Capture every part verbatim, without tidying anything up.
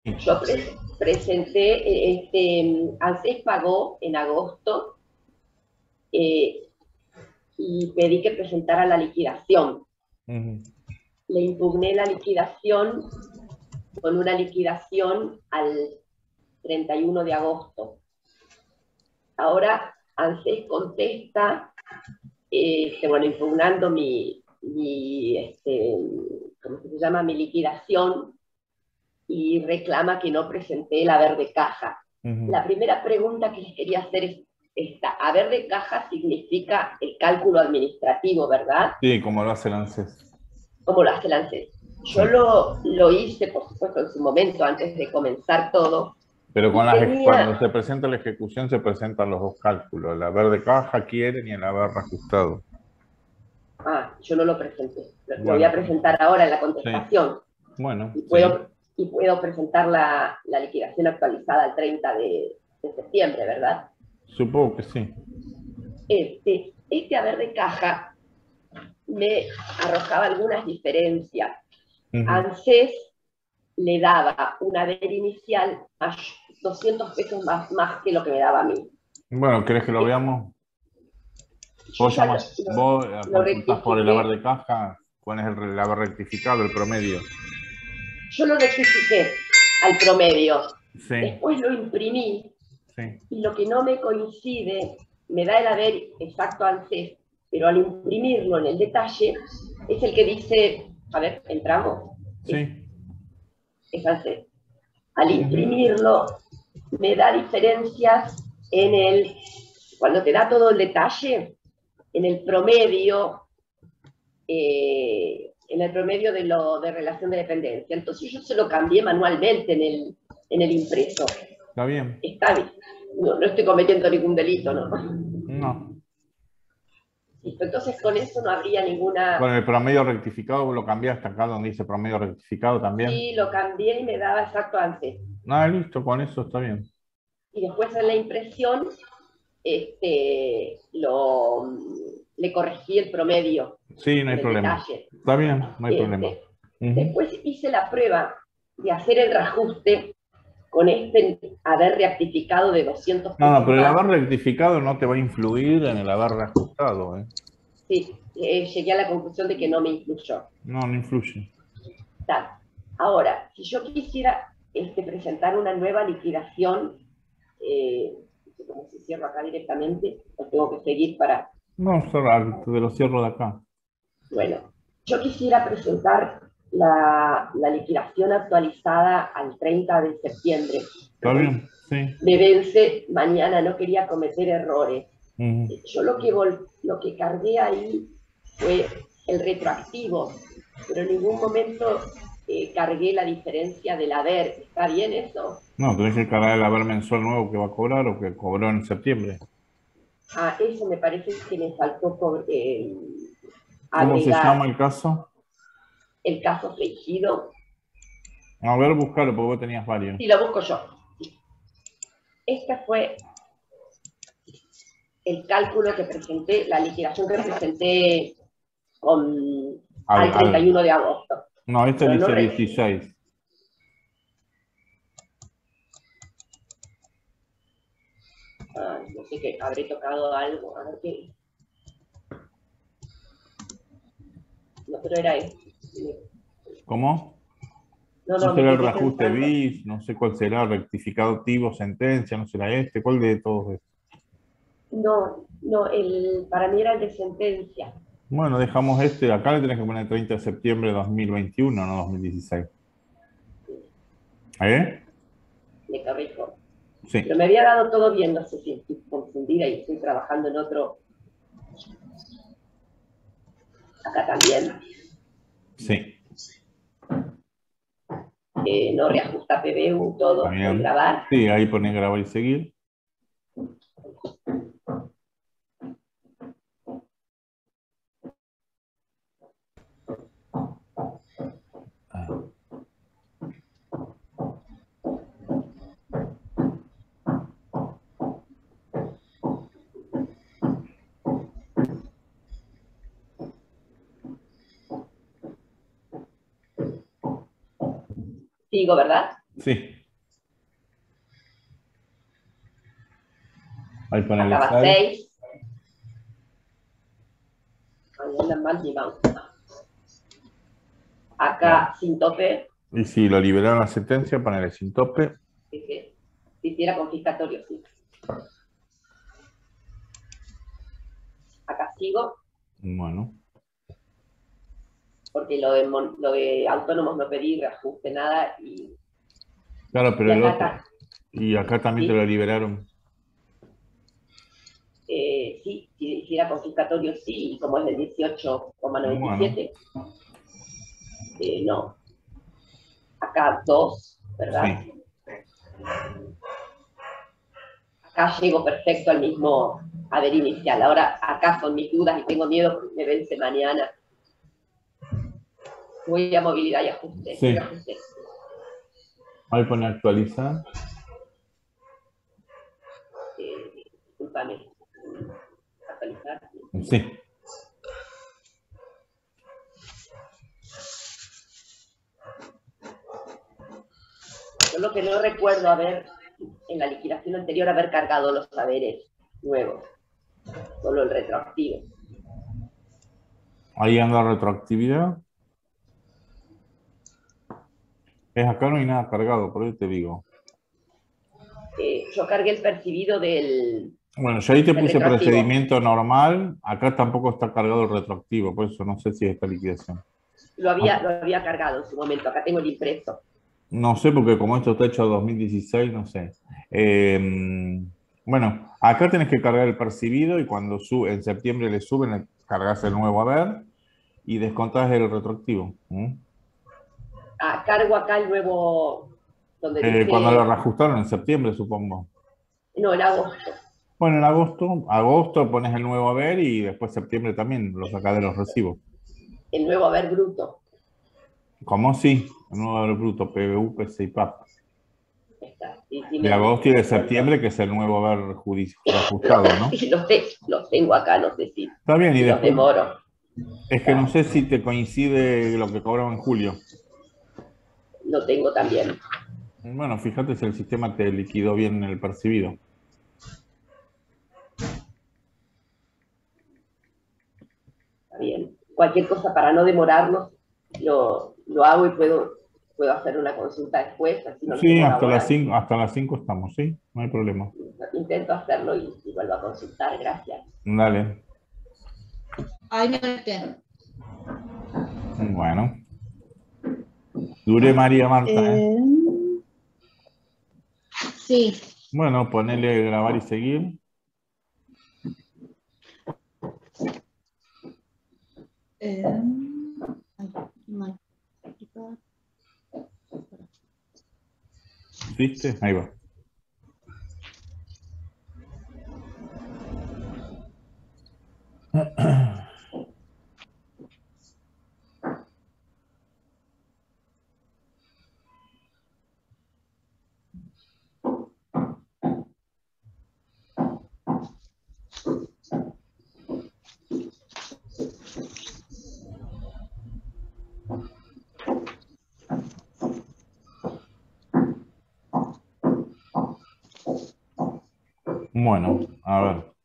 Yo pre presenté, este, ANSES pagó en agosto eh, y pedí que presentara la liquidación. Uh-huh. Le impugné la liquidación con una liquidación al treinta y uno de agosto. Ahora ANSES contesta, eh, que, bueno, impugnando mi, mi este, ¿cómo se llama? Mi liquidación, y reclama que no presenté el haber de caja. Uh-huh. La primera pregunta que les quería hacer es esta: haber de caja significa el cálculo administrativo, ¿verdad? Sí, como lo hace el ANSES. Como lo hace el ANSES. Yo sí. lo, lo hice, por supuesto, en su momento, antes de comenzar todo. Pero con las, tenía... cuando se presenta la ejecución, se presentan los dos cálculos: el haber de caja quieren y el haber reajustado. Ah, yo no lo presenté. Lo bueno, voy a presentar ahora en la contestación. Sí. Bueno, y puedo, sí. y puedo presentar la, la liquidación actualizada al treinta de, de septiembre, ¿verdad? Supongo que sí. Este, este haber de caja me arrojaba algunas diferencias. Uh-huh. ANSES le daba un haber inicial a doscientos pesos más, más que lo que me daba a mí. Bueno, ¿querés que lo veamos? Vos, llamas, lo, vos lo consultás por el haber de caja, ¿cuál es el, el haber rectificado, el promedio? Yo lo rectifiqué al promedio. Sí. Después lo imprimí. Sí. Y lo que no me coincide, me da el haber exacto ANSES, pero al imprimirlo en el detalle, es el que dice, a ver, entramos. Sí. Es, es ANSES. Al imprimirlo, me da diferencias en el, cuando te da todo el detalle, en el promedio, eh, en el promedio de, lo, de relación de dependencia. Entonces yo se lo cambié manualmente en el, en el impreso. Está bien. Está bien. No, no estoy cometiendo ningún delito, ¿no? No. Entonces con eso no habría ninguna... Con el promedio rectificado lo cambiaste acá donde dice promedio rectificado también. Sí, lo cambié y me daba exacto ANSES. Ah, listo, con eso está bien. Y después en la impresión este, lo, le corregí el promedio. Sí, no hay problema. Detalle. Está bien, no hay este, problema. Uh-huh. Después hice la prueba de hacer el reajuste con este haber rectificado de doscientos pesos. No, no, pero el haber rectificado no te va a influir en el haber reajustado, ¿eh? Sí, eh, llegué a la conclusión de que no me influyó. No, no influye. Tal. Ahora, si yo quisiera este, presentar una nueva liquidación, eh, no sé cómo se cierra acá directamente, o tengo que seguir para... No, cerrar, te lo cierro de acá. Bueno, yo quisiera presentar la, la liquidación actualizada al treinta de septiembre. Está bien, sí. Me vence mañana, no quería cometer errores. Uh-huh. Yo lo que, lo que cargué ahí fue el retroactivo, pero en ningún momento eh, cargué la diferencia del haber. ¿Está bien eso? No, tenés que cargar el haber mensual nuevo que va a cobrar o que cobró en septiembre. Ah, eso me parece que me faltó por, eh, ¿Cómo se llama el caso? El caso Freijido. A ver, buscarlo, porque vos tenías varios. Sí, lo busco yo. Este fue el cálculo que presenté, la liquidación que presenté con, al, al treinta y uno al... de agosto. No, este dice no dieciséis. Ah, no sé qué, habré tocado algo, a ver qué. No, pero era este. ¿Cómo? No, no, no será el reajuste bis, no sé cuál será, rectificado activo, sentencia, no será este, ¿cuál de todos estos? No, no, el, para mí era el de sentencia. Bueno, dejamos este, acá le tenés que poner treinta de septiembre de dos mil veintiuno, no dos mil dieciséis. ¿Eh? Me corrijo. Sí. Pero me había dado todo bien, no sé si estoy confundida y estoy trabajando en otro. Acá también. Sí. Eh, no reajusta P B U, todo, con grabar. Sí, ahí pones grabar y seguir. Sigo, ¿verdad? Sí. Ahí ponele Acá va seis. seis. Ahí anda mal llevado. Acá Claro. sin tope. Y si lo liberaron la sentencia, ponele sin tope. Sí, sí. Si hiciera confiscatorio, sí. Acá sigo. Bueno. Porque lo de, lo de autónomos no pedí reajuste nada. Y, Claro, pero y el acá, otro. acá Y acá también ¿sí? te lo liberaron. Eh, sí, si hiciera confiscatorio, sí. Y como es del dieciocho coma noventa y siete, Bueno. eh, no. Acá dos, ¿verdad? Sí. Acá llego perfecto al mismo haber inicial. Ahora acá son mis dudas y tengo miedo porque me vence mañana. Voy a movilidad y ajuste. Sí. ajuste. Ahí pone actualizar. Eh, discúlpame. Actualizar. Sí. Yo lo que no recuerdo haber, en la liquidación anterior, haber cargado los saberes nuevos. Solo el retroactivo. Ahí anda la retroactividad. Es acá no hay nada cargado, por eso te digo. Eh, yo cargué el percibido del... Bueno, yo ahí te puse retroactivo. procedimiento normal. Acá tampoco está cargado el retroactivo, por eso no sé si es esta liquidación. Lo había, lo había cargado en su momento. Acá tengo el impreso. No sé, porque como esto está hecho dos mil dieciséis, no sé. Eh, bueno, acá tenés que cargar el percibido y cuando sube, en septiembre le suben, cargas el nuevo haber y descontás el retroactivo. ¿Mm? Ah, cargo acá el nuevo... donde Eh, dice... cuando lo reajustaron en septiembre, supongo. No, en agosto. Bueno, en agosto, agosto pones el nuevo haber y después septiembre también lo sacás de los recibos. El nuevo haber bruto. ¿Cómo sí? El nuevo haber bruto, P B U, P C y P A P. Está. Sí, sí, De me, agosto y me de encuentro. septiembre, que es el nuevo haber judici- reajustado, ¿no? los, te, los tengo acá, no sé si, Está bien, y si los después, demoro. es que no sé si te coincide lo que cobraron en julio. Lo tengo también. Bueno, fíjate si el sistema te liquidó bien el percibido. Está bien. Cualquier cosa para no demorarnos, lo, lo hago y puedo, puedo hacer una consulta después, así no nos Sí, demora hasta las ahora. cinco, hasta las cinco estamos, sí, no hay problema. Intento hacerlo y, y vuelvo a consultar, gracias. Dale. Ahí me metí. Bueno. Dure María Marta, ¿eh? Eh, sí. Bueno, ponele grabar y seguir. Eh, ay, mal. ¿Viste? Ahí va. Bueno, a ver.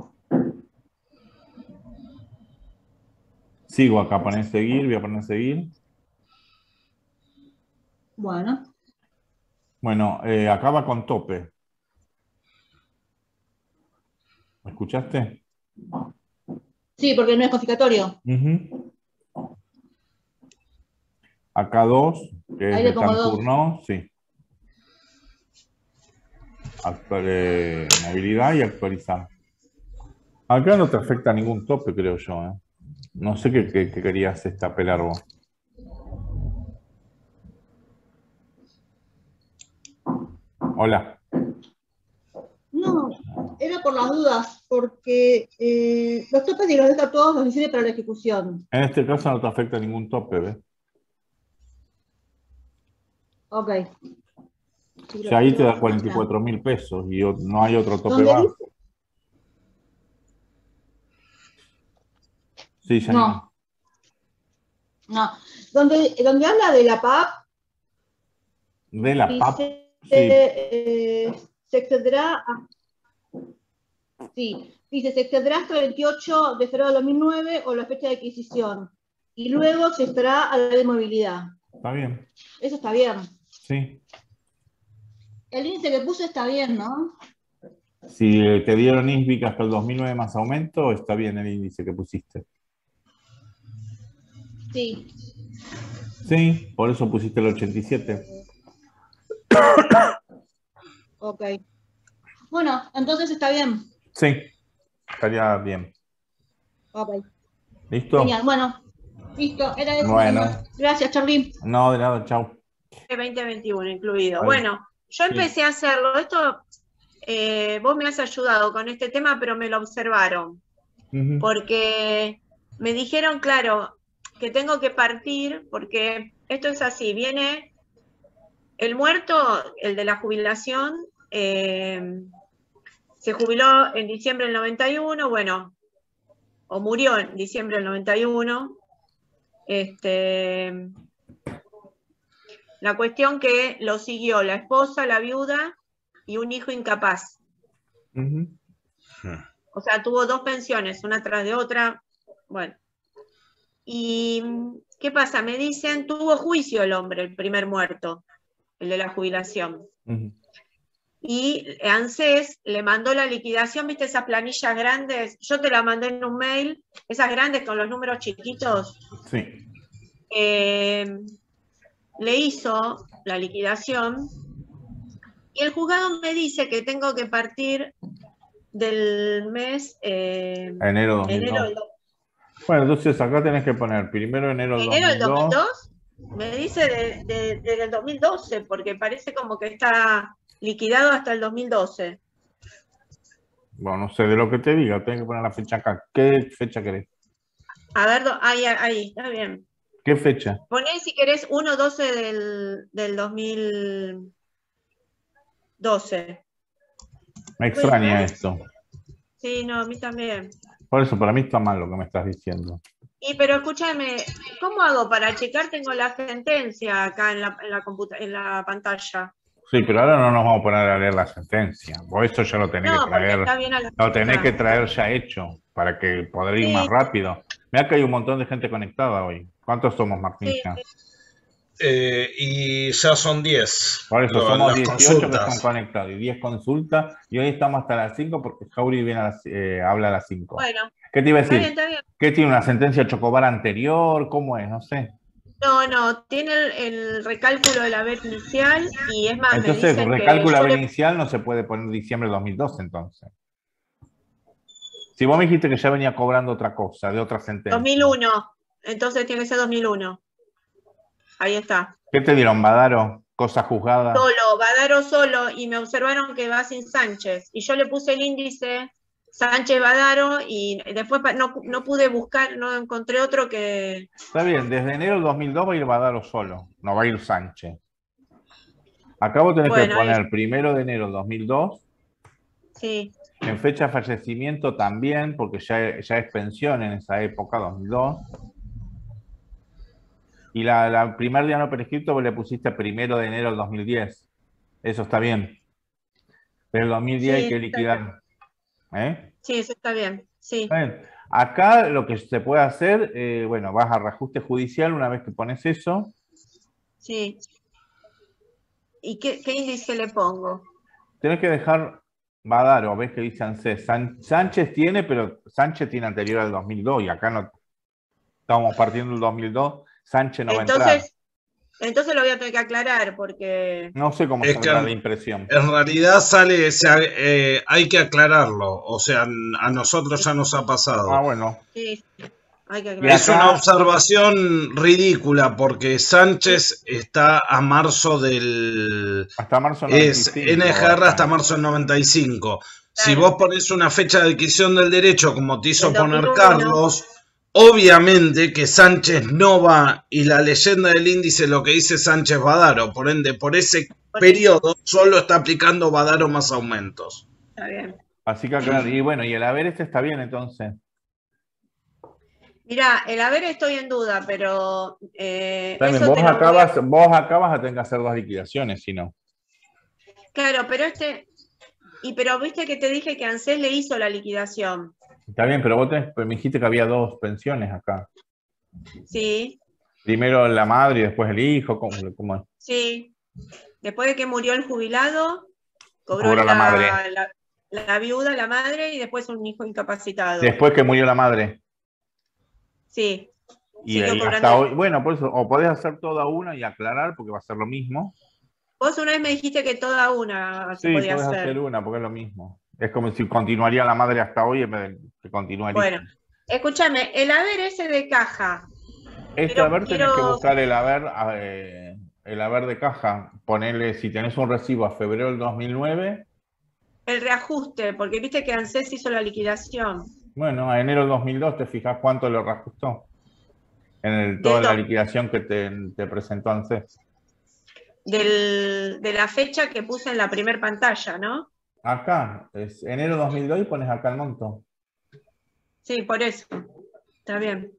Sigo acá, poner seguir, voy a poner seguir. Bueno. Bueno, eh, acá va con tope. ¿Me escuchaste? Sí, porque no es confiscatorio. Uh-huh. Acá dos, que Ahí es le de pongo dos. Tampurno, sí. Actual, eh, movilidad y actualizar. Acá no te afecta ningún tope, creo yo. ¿eh? No sé qué, qué, qué querías este, apelar vos. Hola. No, era por las dudas, porque eh, los topes y los delta todos los diseñé para la ejecución. En este caso no te afecta ningún tope, ¿ves? Ok. O sea, ahí te da cuarenta y cuatro mil pesos y no hay otro tope ¿Dónde más. dice? Sí, Janine. No. No. Donde, donde habla de la P A De la P A P. Dice, Sí. eh, se excederá a, sí, dice, se excederá hasta el veintiocho de febrero de dos mil nueve o la fecha de adquisición. Y luego se estará a la de movilidad. Está bien. Eso está bien. Sí. El índice que puse está bien, ¿no? Si te dieron I S B I C hasta el dos mil nueve más aumento, está bien el índice que pusiste. Sí. Sí, por eso pusiste el ochenta y siete. Ok. Bueno, entonces está bien. Sí, estaría bien. Ok. ¿Listo? Genial. Bueno, listo. Era eso. Bueno. Nomás. Gracias, Charly. No, de nada, chao. veinte veintiuno incluido. Vale. Bueno, yo Sí. empecé a hacerlo. Esto, eh, vos me has ayudado con este tema, pero me lo observaron. Uh-huh. Porque me dijeron, claro, que tengo que partir, porque esto es así, viene el muerto, el de la jubilación, eh, se jubiló en diciembre del noventa y uno, bueno, o murió en diciembre del noventa y uno, este, la cuestión que lo siguió la esposa, la viuda y un hijo incapaz. Uh-huh. O sea, tuvo dos pensiones, una tras de otra, bueno. ¿Y qué pasa? Me dicen, tuvo juicio el hombre, el primer muerto, el de la jubilación. Uh-huh. Y ANSES le mandó la liquidación, ¿viste esas planillas grandes? Yo te la mandé en un mail, esas grandes con los números chiquitos. Sí. Eh, le hizo la liquidación y el juzgado me dice que tengo que partir del mes eh, Enero dos mil dos. enero del Bueno, entonces acá tenés que poner primero enero del enero del dos mil dos. dos mil dos, me dice desde de, de, el dos mil doce, porque parece como que está liquidado hasta el dos mil doce. Bueno, no sé, de lo que te diga, tenés que poner la fecha acá. ¿Qué fecha querés? A ver, ahí, ahí, está bien. ¿Qué fecha? Poné si querés uno doce del, del dos mil doce. Me extraña esto. Sí, no, a mí también. Por eso, para mí está mal lo que me estás diciendo. Y pero escúchame, ¿cómo hago para checar? Tengo la sentencia acá en la, en la, computa en la pantalla. Sí, pero ahora no nos vamos a poner a leer la sentencia. Por eso ya lo tenés No, que traer. está bien a la Lo tenés que traer ya hecho para que poder ir sí. más rápido. Mirá que hay un montón de gente conectada hoy. ¿Cuántos somos, Martín? Sí, sí. Eh, y ya son diez. Por eso Lo, somos las dieciocho consultas. que están conectados y diez consultas. Y hoy estamos hasta las cinco porque Jauri viene a las, eh, habla a las cinco. Bueno. ¿Qué te iba a decir? Está bien, está bien. ¿Qué tiene una sentencia Chocobar anterior? ¿Cómo es? No sé. No, no, tiene el, el recálculo del haber inicial y es más, entonces, me dicen el recálculo que haber le... inicial no se puede poner diciembre de dos mil doce, entonces. Si vos me dijiste que ya venía cobrando otra cosa, de otra sentencia. dos mil uno, entonces tiene que ser dos mil uno. Ahí está. ¿Qué te dieron, Badaro? ¿Cosa juzgada? Solo, Badaro solo, y me observaron que va sin Sánchez. Y yo le puse el índice Sánchez Badaro y después no, no pude buscar, no encontré otro que... Está bien, desde enero del dos mil dos va a ir Badaro solo, no va a ir Sánchez. Acá vos tenés bueno, que poner ahí... primero de enero del dos mil dos. Sí. En fecha de fallecimiento también, porque ya, ya es pensión en esa época, dos mil dos. Y la, la primer día no prescripto vos le pusiste primero de enero del dos mil diez. Eso está bien. Pero el dos mil diez sí, hay que liquidar. ¿Eh? Sí, eso está bien. Sí. Está bien. Acá lo que se puede hacer, eh, bueno, vas a reajuste judicial una vez que pones eso. Sí. ¿Y qué, qué índice le pongo? Tenés que dejar Badaro, ves que dice ANSES. San, Sánchez tiene, pero Sánchez tiene anterior al dos mil dos y acá no estamos partiendo del dos mil dos. Sánchez no entonces, va a entrar. Entonces lo voy a tener que aclarar porque... No sé cómo saldrá la impresión. En realidad sale, se, eh, hay que aclararlo. O sea, a nosotros ya nos ha pasado. Ah, bueno. Sí, hay que aclararlo. Es una observación ridícula porque Sánchez está a marzo del... Hasta marzo noventa y cinco. Es N G R hasta marzo del noventa y cinco. Claro. Si vos pones una fecha de adquisición del derecho como te hizo poner Carlos... Obviamente que Sánchez no va, y la leyenda del índice lo que dice Sánchez Badaro, por ende, por ese periodo solo está aplicando Badaro más aumentos. Está bien. Así que acá, y bueno, y el haber este está bien entonces. Mirá, el haber estoy en duda, pero eh, También, eso vos te lo acá, voy a- vas, vos acá vas a tener que hacer dos liquidaciones, si no. Claro, pero este... Y pero viste que te dije que ANSES le hizo la liquidación. Está bien, pero vos tenés, me dijiste que había dos pensiones acá. Sí, Primero la madre y después el hijo. ¿Cómo, cómo es? sí. Después de que murió el jubilado, cobró Cobra la madre. la, la, la viuda, la madre, y después un hijo incapacitado. Después que murió la madre. Sí. Y, Siguió y cobrando. hasta hoy, bueno, por eso, o podés hacer toda una y aclarar, porque va a ser lo mismo. Vos una vez me dijiste que toda una se Sí, podía podés hacer. hacer una, porque es lo mismo. Es como si continuaría la madre hasta hoy en vez de que continuaría. Bueno, escúchame, el haber ese de caja. Este quiero, haber tenés quiero... que buscar el haber, eh, el haber de caja. Ponerle, si tenés un recibo a febrero del dos mil nueve. El reajuste, porque viste que ANSES hizo la liquidación. Bueno, a enero del dos mil dos te fijas cuánto lo reajustó. En el, toda Del la do- liquidación que te, te presentó ANSES. del, de la fecha que puse en la primer pantalla, ¿no? Acá, es enero dos mil dos y pones acá el monto. Sí, por eso. Está bien.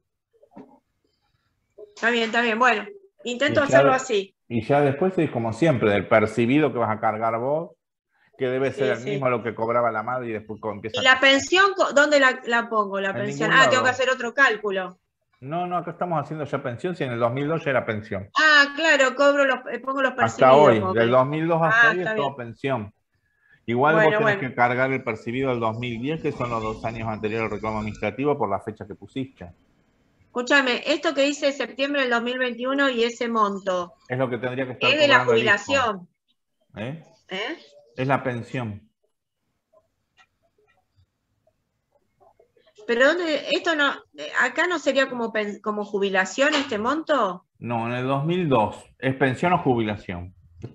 Está bien, está bien. Bueno, intento Y ya hacerlo de- así. Y ya después es como siempre, del percibido que vas a cargar vos, que debe Sí, ser el sí. mismo a lo que cobraba la madre y después co- empieza ¿Y a... la pensión, co- dónde la, la pongo? La En pensión. ningún Ah, tengo que lado. hacer otro cálculo. No, no, acá estamos haciendo ya pensión, si en el dos mil dos ya era pensión. Ah, claro, cobro los, eh, pongo los Hasta percibidos. hoy, como del me- dos mil dos hasta Ah, hoy está es bien. todo pensión. Igual vos Bueno, tenés bueno. que cargar el percibido del dos mil diez, que son los dos años anteriores al reclamo administrativo por la fecha que pusiste. Escúchame, esto que hice septiembre del dos mil veintiuno y ese monto, Es lo que tendría que estar es de la cobrando el hijo. jubilación. ¿Eh? ¿Eh? Es la pensión. Pero dónde, esto no, eh, acá no sería como, pen- como jubilación este monto. No, en el dos mil dos. ¿Es pensión o jubilación?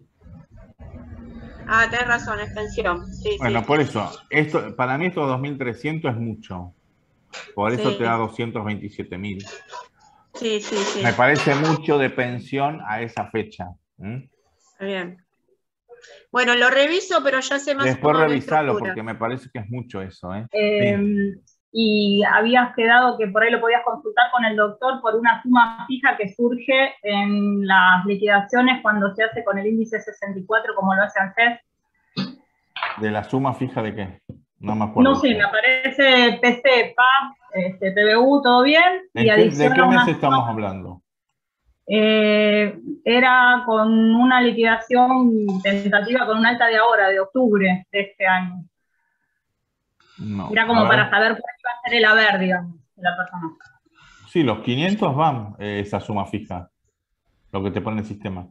Ah, tenés razón, es pensión. Sí, Bueno, sí. por eso, esto, para mí estos dos mil trescientos es mucho. Por eso Sí. te da doscientos veintisiete mil. Sí, sí, sí. Me parece mucho de pensión a esa fecha. ¿Mm? Está bien. Bueno, lo reviso, pero ya sé más Después o menos la revisalo, estructura. porque me parece que es mucho eso. ¿eh? Eh, Sí. Y habías quedado que por ahí lo podías consultar con el doctor por una suma fija que surge en las liquidaciones cuando se hace con el índice sesenta y cuatro, como lo hace ANSES. ¿De la suma fija de qué? No me acuerdo. No sé, me aparece P C, P A P, este, P B U, todo bien, ¿En y qué- ¿De adiciona qué una mes estamos suma- hablando? Eh, era con una liquidación tentativa con un alta de ahora, de octubre de este año. No. Era A como ver. para saber cuál iba a ser el haber, digamos, de la persona. Sí, los quinientos van, eh, esa suma fija. Lo que te pone el sistema.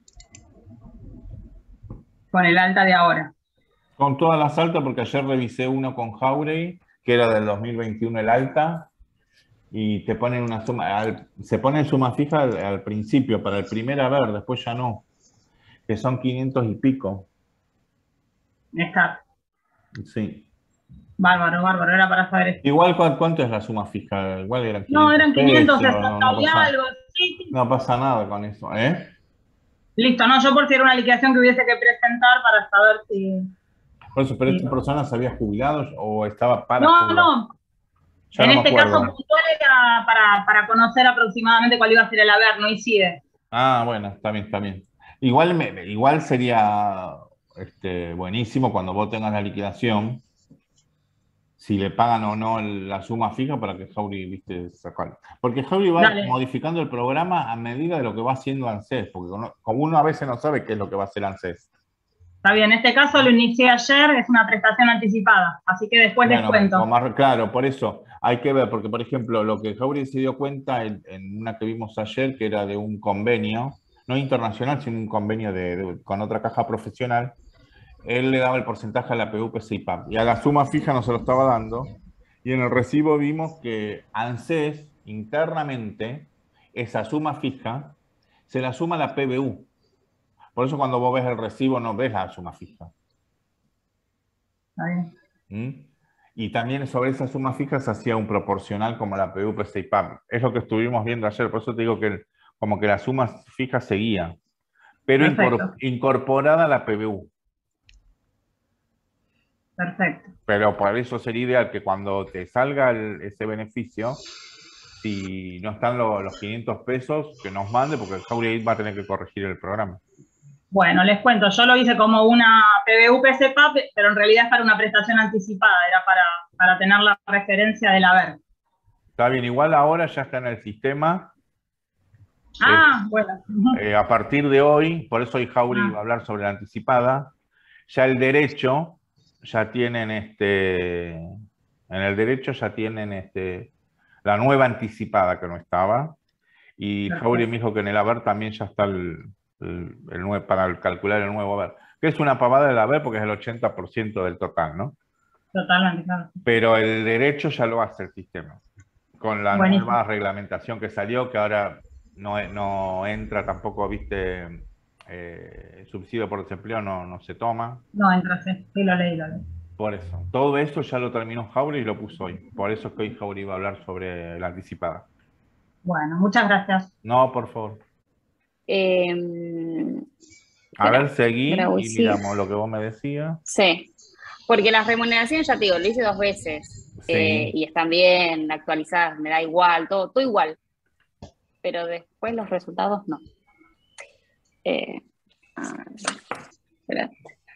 Con el alta de ahora. Con todas las altas, porque ayer revisé uno con Jauregui, que era del dos mil veintiuno el alta, y te ponen una suma, al- se pone suma fija al, al principio, para el primer haber, después ya no, que son quinientos y pico. Está. Sí. Bárbaro, bárbaro, era para saber esto. Igual, ¿cu- ¿cuánto es la suma fija? Igual eran quinientos No, eran quinientos pesos, sesenta no, no y pasa, algo. Sí, sí. no pasa nada con eso, ¿eh? Listo, no, yo por si era una liquidación que hubiese que presentar para saber si... Por eso, pero Sí. esta persona se había jubilado o estaba para No, jubilar. no, Ya en no me este acuerdo. caso puntual era para, para conocer aproximadamente cuál iba a ser el haber, no incide. Ah, bueno, está bien, está bien. Igual, me, igual sería este, buenísimo cuando vos tengas la liquidación, si le pagan o no la suma fija para que Jauri, viste, sacar. Porque Jauri va Dale. modificando el programa a medida de lo que va haciendo ANSES, porque uno- como uno a veces no sabe qué es lo que va a hacer ANSES. Está bien, en este caso lo inicié ayer, es una prestación anticipada, así que después les Bueno, cuento. o más- claro, por eso hay que ver, porque por ejemplo, lo que Jauri se dio cuenta en, en una que vimos ayer, que era de un convenio, no internacional, sino un convenio de, de- con otra caja profesional, él le daba el porcentaje a la P U P C y P A P, y a la suma fija no se lo estaba dando, y en el recibo vimos que ANSES, internamente, esa suma fija, se la suma a la P B U. Por eso cuando vos ves el recibo no ves la suma fija. Está bien. ¿Mm? Y también sobre esa suma fija se hacía un proporcional como la P U P C y P A P. Es lo que estuvimos viendo ayer, por eso te digo que el- como que la suma fija seguía, pero Perfecto. incor- incorporada a la P B U. Perfecto. Pero por eso sería ideal que cuando te salga el- ese beneficio, si no están lo- los quinientos pesos, que nos mande, porque Jauregui va a tener que corregir el programa. Bueno, les cuento, yo lo hice como una P B U P C P A P, pero en realidad es para una prestación anticipada, era para, para tener la referencia del haber. Está bien, igual ahora ya está en el sistema. Ah, Eh, bueno. eh, a partir de hoy, por eso hoy Jauregui Ah. va a hablar sobre la anticipada, ya el derecho, ya tienen este, en el derecho ya tienen este, la nueva anticipada que no estaba, y Perfecto. Jauregui me dijo que en el haber también ya está el, el, el nuevo, para calcular el nuevo haber, que es una pavada del haber porque es el ochenta por ciento del total, ¿no? Totalmente, claro. Pero el derecho ya lo hace el sistema, con la Buenísimo. nueva reglamentación que salió, que ahora no, no entra tampoco, viste, eh, subsidio por desempleo no, no se toma. No, entra, sí, sí, lo leí, lo leí. Por eso, todo eso ya lo terminó Jauregui y lo puso hoy. Por eso es que hoy Jauregui va a hablar sobre la anticipada. Bueno, muchas gracias. No, por favor. Eh, A espera, ver, seguí Graui, y sí. miramos lo que vos me decías. Sí, porque las remuneraciones, ya te digo, lo hice dos veces Sí. eh, y están bien actualizadas, me da igual, todo, todo igual. Pero después los resultados no. Eh, a ver, espera.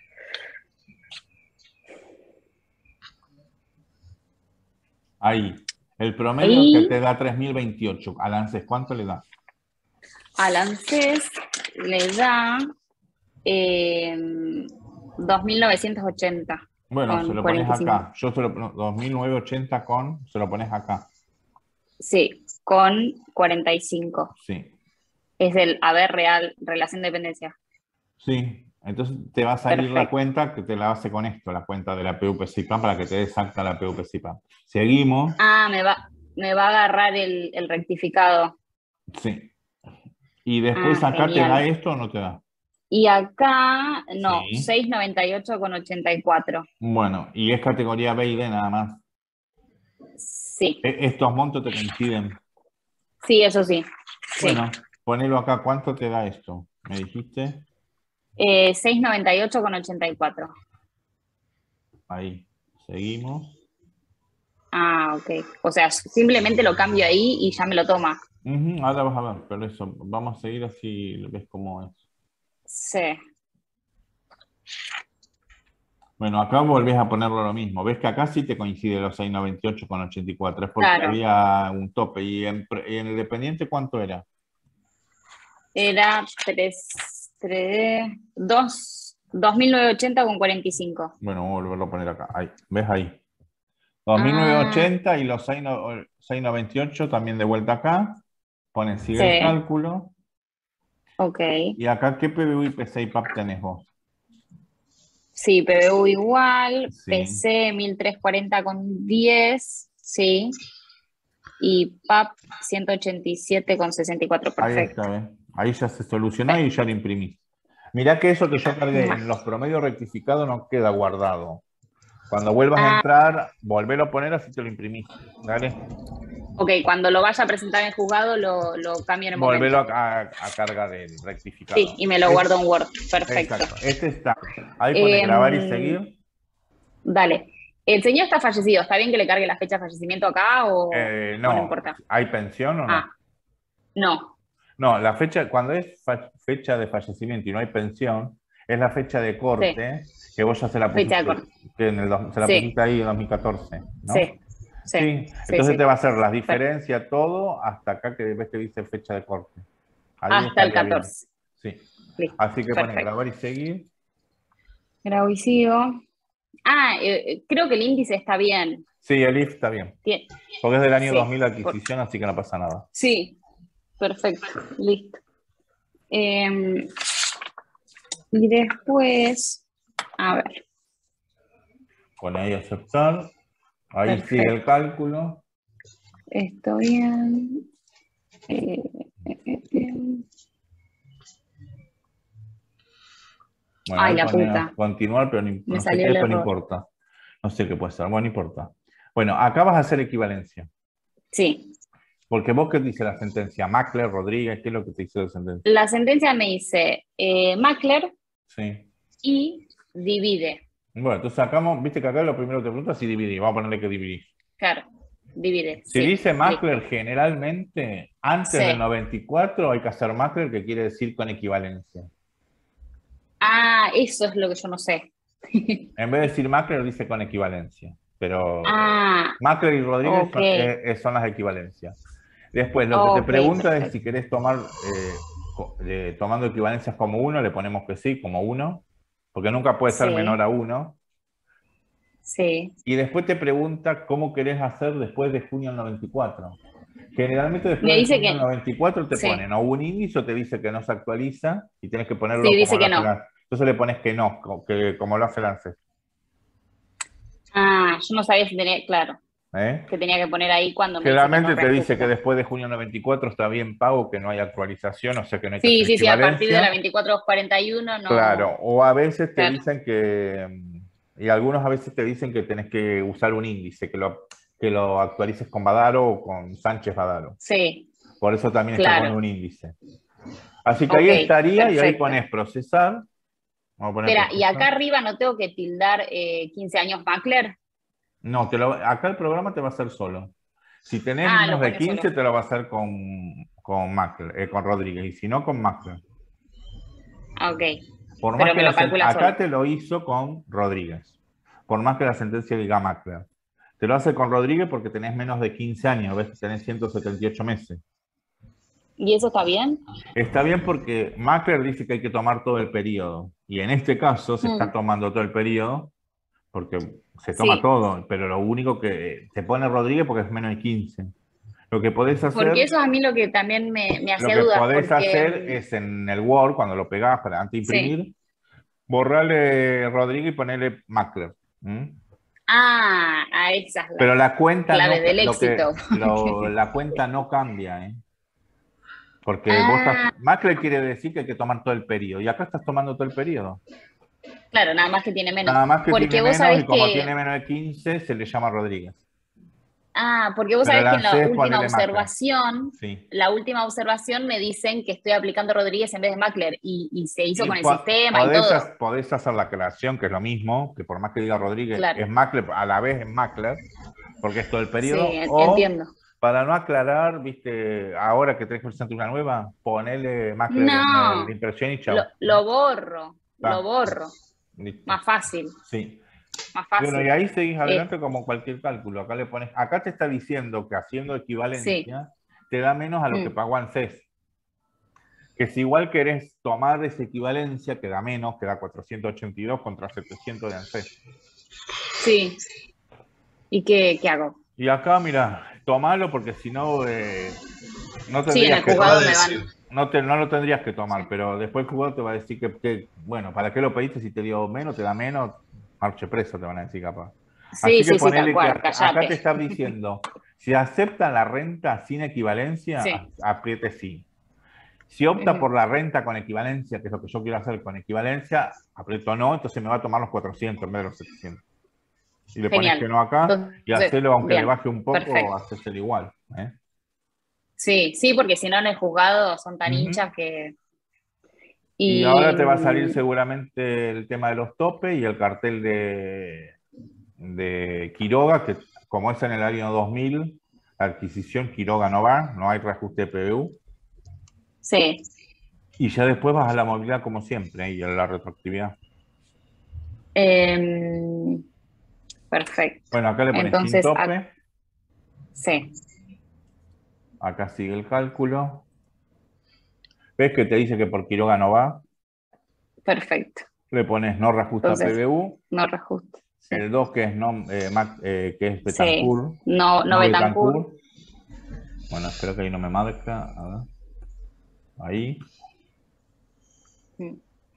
Ahí. El promedio Ahí. que te da tres mil veintiocho. Al ANSES, ¿cuánto le da? Al ANSES le da eh, dos mil novecientos ochenta. Bueno, con se lo cuarenta y pones cinco. acá. Yo se lo no, dos mil novecientos ochenta con, se lo pones acá. Sí, con cuarenta y cinco. Sí. Es el haber real, relación de dependencia. Sí. Entonces te va a salir la Perfecto. cuenta que te la hace con esto, la cuenta de la P U P C I P A M, para que te dé exacta la P U P C I P A M. Seguimos. Ah, me va, me va a agarrar el, el rectificado. Sí. Y después Ah, acá te genial. da esto o no te da. Y acá, no, Sí. seis noventa y ocho con ochenta y cuatro. Bueno, y es categoría B y D nada más. Sí, E- Estos montos te coinciden. sí, eso sí. Sí. Bueno, ponelo acá. ¿Cuánto te da esto? ¿Me dijiste? Eh, seis noventa y ocho con ochenta y cuatro. Ahí. Seguimos. Ah, ok. O sea, simplemente lo cambio ahí y ya me lo toma. Ujú, ahora vas a ver, pero eso, vamos a seguir así ves cómo es. Sí. Bueno, acá volvés a ponerlo lo mismo. Ves que acá sí te coincide los seis noventa y ocho con ochenta y cuatro. Es porque Claro. había un tope. ¿Y en, pre- y en el dependiente cuánto era? Era tres, tres, dos, dos mil novecientos ochenta con cuarenta y cinco. Bueno, vamos a volverlo a poner acá. Ahí, ¿ves ahí? dos mil novecientos ochenta y los seis noventa y ocho también de vuelta acá. Ponen sigue Sí. el cálculo. Ok. Y acá, ¿qué P B U y P C I P A P tenés vos? Sí, P B U igual, Sí. P C mil trescientos cuarenta con diez, sí. Y P A P ciento ochenta y siete con sesenta y cuatro, Ahí perfecto. está, ¿ves? Ahí ya se solucionó y ya lo imprimí. Mirá que eso que yo cargué en los promedios rectificados no queda guardado. Cuando vuelvas a Ah. entrar, volverlo a poner así te lo imprimís. ¿Dale? Ok, cuando lo vaya a presentar en el juzgado lo, lo cambio en el Volverlo momento. a, a, a cargar el rectificado. Sí, y me lo Es- guardo en Word, perfecto. Exacto. Este está. Ahí pone Em, grabar y seguir. Dale. El señor está fallecido, ¿está bien que le cargue la fecha de fallecimiento acá o, Eh, o no no. importa? ¿Hay pensión o no? Ah, no. No, la fecha, cuando es fa- fecha de fallecimiento y no hay pensión, es la fecha de corte que vos ya se la pusiste, Fecha de corte. que en el dos- se la Sí. pusiste ahí en dos mil catorce, ¿no? Sí, sí. Sí, sí, entonces sí. te va a hacer las diferencias, todo, hasta acá que ves que dice fecha de corte. Ahí Hasta el estaría bien. catorce. Sí. Listo. Así que pone Perfecto. grabar y seguir. Grabo y sigo. Ah, eh, creo que el índice está bien. Sí, el I F está bien. Tien- Porque es del año Sí. dos mil la adquisición, así que no pasa nada. Sí, perfecto, listo. Em, y después, a ver, Pone ahí aceptar. Ahí Perfecto. sigue el cálculo. esto bien. Eh, eh, eh, eh. Bueno, Ay, ahí la pone puta. continuar, pero no, Me no sé salió qué, el pero no error. importa. No sé qué puede ser, bueno, no importa. Bueno, acá vas a hacer equivalencia. Sí, Porque vos, ¿qué te dice la sentencia? Macler, Rodríguez, ¿qué es lo que te dice la sentencia? la sentencia me dice eh, Macler Sí. y divide. Bueno, entonces sacamos, viste que acá lo primero que te pregunta es si dividí. Vamos a ponerle que dividí. Claro, divide. Si sí, dice Mackler, listo. generalmente, antes Sí. del noventa y cuatro hay que hacer Mackler, que quiere decir con equivalencia. Ah, eso es lo que yo no sé. En vez de decir Mackler, dice con equivalencia. Pero Ah, Mackler y Rodríguez ok. son, eh, son las equivalencias. Después, lo que te Ok, pregunta es perfecto. si querés tomar, eh, co- eh, tomando equivalencias como uno, le ponemos que sí, como uno, porque nunca puede ser menor Sí, a uno. sí. Y después te pregunta cómo querés hacer después de junio del noventa y cuatro. Generalmente Me después de dice junio del que, noventa y cuatro te sí, ponen o un índice o te dice que no se actualiza y tienes que ponerlo sí, como dice lo que hace el no. ANSES. Entonces le pones que no, co- que, como lo hace el ANSES. Ah, yo no sabía si tenía, claro, ¿Eh? que tenía que poner ahí cuando me dice que no Generalmente te dice que reajusta. después de junio del noventa y cuatro está bien pago, que no hay actualización, o sea que no hay que Sí, hacer sí, sí, a partir de la equivalencia. veinticuatro cuarenta y uno Claro, no, o a veces te claro, dicen que, mm, y algunos a veces te dicen que tenés que usar un índice, que lo, que lo actualices con Badaro o con Sánchez Badaro. sí, Por eso también está con claro. un índice. Así que Ok, ahí estaría y ahí perfecto. pones procesar. Vamos a poner Espera, y acá procesar. arriba no tengo que tildar eh, quince años Mackler. No, te lo, acá el programa te va a hacer solo. Si tenés Ah, lo menos de pone quince, solo. te lo va a hacer con, con, Mackler, eh, con Rodríguez. Y si no, con Mackler. Ah, ok, Por más pero que me la lo sen- calcula acá solo. te lo hizo con Rodríguez. Por más que la sentencia diga Mackler. Te lo hace con Rodríguez porque tenés menos de quince años. Ves que tenés ciento setenta y ocho meses. ¿Y eso está bien? Está bien porque Mackler dice que hay que tomar todo el periodo. Y en este caso se está Mm, tomando todo el periodo porque se toma sí, todo. Pero lo único que te pone Rodríguez porque es menos de quince. Lo que podés porque hacer, eso a mí lo que también me, me lo hacía que dudas, podés porque hacer mm, es en el Word, cuando lo pegás para antes de sí. imprimir, borrarle Rodríguez y ponerle Mackler. ¿Mm? Ah, ah, esa es Pero la la cuenta clave no, ca- del lo éxito. que, lo- la cuenta no cambia, ¿eh? Porque vos estás, Ah, Mackler quiere decir que hay que tomar todo el periodo. Y acá estás tomando todo el periodo. claro, nada más que tiene menos. Nada más que tiene Porque vos menos y sabés como tiene que, menos de quince, se le llama Rodríguez. ah, porque vos Pero el sabés que en la ANSES última ponele Mackler. observación, Sí. la última observación me dicen que estoy aplicando Rodríguez en vez de Mackler y, y se hizo Y con el po- sistema y podés, todo. ha- podés hacer la aclaración, que es lo mismo, que por más que diga Rodríguez, Claro, es Mackler, a la vez es Mackler, porque es todo el sí, periodo. en- O entiendo. para no aclarar, viste, ahora que tenés que presentar una nueva, ponele Mackler en el- la No, impresión y lo, chau. lo borro, lo Está, borro. listo. Más fácil, Sí. más Bueno, y fácil. ahí seguís Eh, adelante como cualquier cálculo. Acá le pones, acá te está diciendo que haciendo sí. equivalencia te da menos a lo que Mm, pagó ANSES. Que si igual querés tomar esa equivalencia, que da menos, que da cuatrocientos ochenta y dos contra setecientos de ANSES. sí. ¿Y qué, qué hago? Y acá, mira, tomalo porque si no, eh, no Sí, en tendrías el que Te va a juzgado me van. decir. no, te, no lo tendrías que tomar, Sí. pero después el jugador te va a decir que, que, bueno, ¿para qué lo pediste si te dio menos, te da menos? Marche preso, te van a decir capaz. Sí, Así que sí, sí, tal ponele que cual, acá, acá te cállate. está diciendo, si acepta la renta sin equivalencia, Sí. a- apriete sí. Si opta Ujú. por la renta con equivalencia, que es lo que yo quiero hacer con equivalencia, aprieto no, entonces me va a tomar los cuatrocientos en vez de los setecientos. Y le pones que Genial. no acá y Entonces, hacelo, aunque le bien, baje un poco, perfecto. hacéselo igual. ¿eh? Sí, sí, porque si no en el juzgado son tan Ujú. hinchas que. Y Y ahora te va a salir seguramente el tema de los topes y el cartel de, de Quiroga, que como es en el año dos mil, la adquisición Quiroga no va, no hay reajuste de P B U. sí. Y ya después vas a la movilidad como siempre y a la retroactividad. Em, perfecto. Bueno, acá le pones sin Entonces, tope, ac- sí, acá sigue el cálculo. ¿Ves que te dice que por Quiroga no va? perfecto. Le pones no reajusta Entonces, P B U. no reajuste. Sí, El dos que es, no, eh, Mac- eh, que es sí. Betancourt. No, no No Betancourt. Betancourt. Bueno, espero que ahí no me marca. A ver. Ahí. Mm.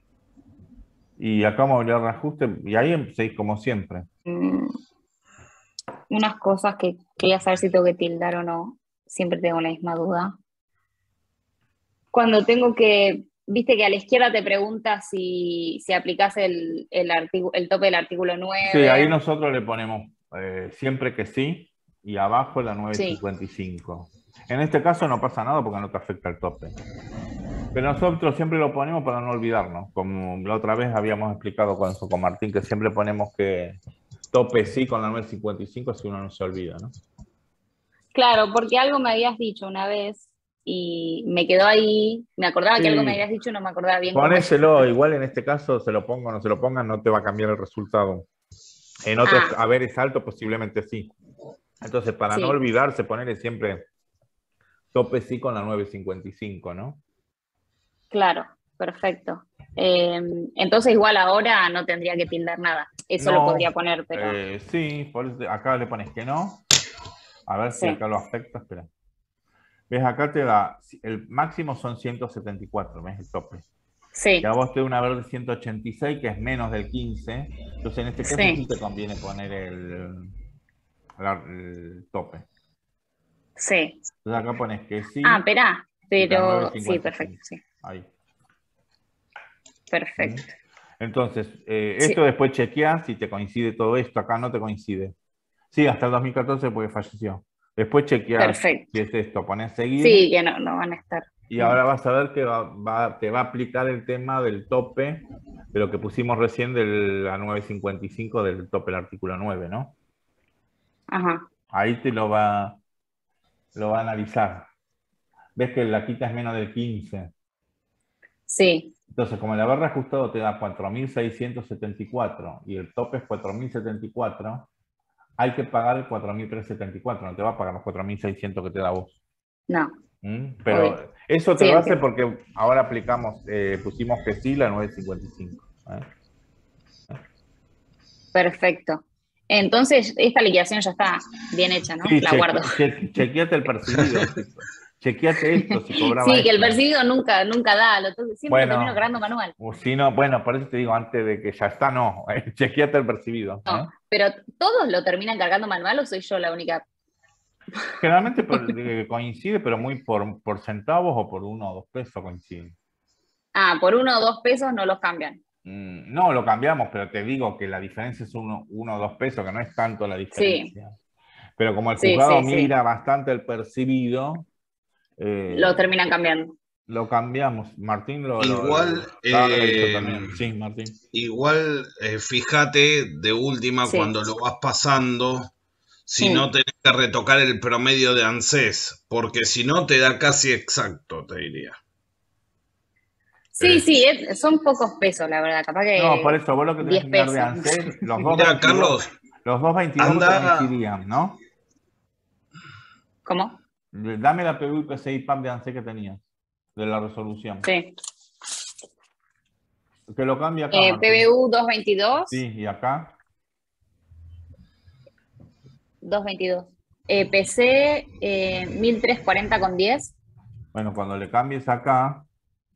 Y acá movilidad reajuste. Y ahí seguís como siempre. Mm, Unas cosas que quería saber si tengo que tildar o no. Siempre tengo la misma duda. Cuando tengo que, viste que a la izquierda te pregunta si, si aplicás el, el, artículo, el tope del artículo Sí, ahí nueve. nosotros le ponemos eh, siempre que sí. Y abajo la nueve Sí, cincuenta y cinco. En este caso no pasa nada porque no te afecta el tope. Pero nosotros siempre lo ponemos para no olvidarnos. Como la otra vez habíamos explicado con, con Martín, que siempre ponemos que tope sí con la nueve cincuenta y cinco si uno no se olvida, ¿no? Claro, porque algo me habías dicho una vez y me quedó ahí, me acordaba Sí. que algo me habías dicho y no me acordaba bien cómo Ponéselo, igual en este caso se lo ponga o no se lo pongan, no te va a cambiar el resultado. En otros Ah. haberes alto posiblemente sí. Entonces, para Sí. no olvidarse, ponerle siempre tope sí con la nueve cincuenta y cinco, ¿no? Claro, perfecto. Eh, entonces igual ahora no tendría que tildar nada. Eso No, lo podría poner, pero... Eh, sí, por eso- acá le pones que no. A ver si Sí. acá lo afecta, espera. ¿Ves? Acá te da, el máximo son ciento setenta y cuatro, ¿ves? El tope. Sí. Y a vos te da una verde ciento ochenta y seis, que es menos del quince. Entonces en este caso Sí. sí te conviene poner el, la- el tope. Sí. Entonces acá pones que sí. Ah, esperá, y la pero... nueve Sí, cincuenta y perfecto, cinco. sí. Ahí. Perfecto. Entonces, eh, Sí. esto después chequeás si te coincide todo esto. Acá no te coincide. Sí, hasta el dos mil catorce porque falleció. Después chequeás Perfecto. si es esto. Ponés seguir. Sí, que no, no van a estar. Y ahora vas a ver que va, va- te va a aplicar el tema del tope de lo que pusimos recién de la nueve cincuenta y cinco del tope del artículo nueve, ¿no? Ajá. Ahí te lo va, lo va a analizar. Ves que la quita es menos del quince. Sí. Entonces, como el haber ajustado te da cuatro mil seiscientos setenta y cuatro y el tope es cuatro mil setenta y cuatro, hay que pagar el cuatro mil trescientos setenta y cuatro, no te va a pagar los cuatro mil seiscientos que te da vos. No. ¿Mm? Pero Obvio. eso te Sí, lo hace entiendo. porque ahora aplicamos, eh, pusimos que sí la nueve cincuenta y cinco. ¿eh? Perfecto. Entonces, esta liquidación ya está bien hecha, ¿no? Sí, La cheque- guardo. che- chequeate el percibido. si- chequeate esto, si cobraba Sí, que el esto. percibido nunca, nunca da, lo tengo- siempre Bueno, lo termino cargando manual. O si no, bueno, por eso te digo antes de que ya está, no. Chequeate el percibido. ¿eh? No, pero ¿todos lo terminan cargando manual o soy yo la única? Generalmente por- eh, coincide, pero muy por, por centavos o por uno o dos pesos coincide. Ah, por uno o dos pesos no los cambian. Mm, no, lo cambiamos, pero te digo que la diferencia es uno, uno o dos pesos, que no es tanto la diferencia. Pero como el Sí, juzgado sí, sí. mira bastante el percibido, eh, Lo terminan cambiando. lo cambiamos. Martín lo... lo- Igual, lo- Carla lo hizo eh, también. Sí, Martín. igual eh, fíjate de última Sí. cuando lo vas pasando, si Mm. no tenés que retocar el promedio de ANSES, porque si no te da casi exacto, te diría. Sí, Eh, sí, es- son pocos pesos, la verdad. Capaz que No, por eso, vos lo que tenés diez que mirar de pesos. ANSES, los dos Mirá, veintidós, Carlos, los dos veintidós anda- coincidían, ¿no? ¿Cómo? Dame la P U y P C I P A M de ANSES que tenías, de la resolución. Sí. Que lo cambia acá, Eh, Martín. P B U doscientos veintidós. Sí, y acá. doscientos veintidós. Eh, P C eh, mil trescientos cuarenta con diez. Bueno, cuando le cambies acá,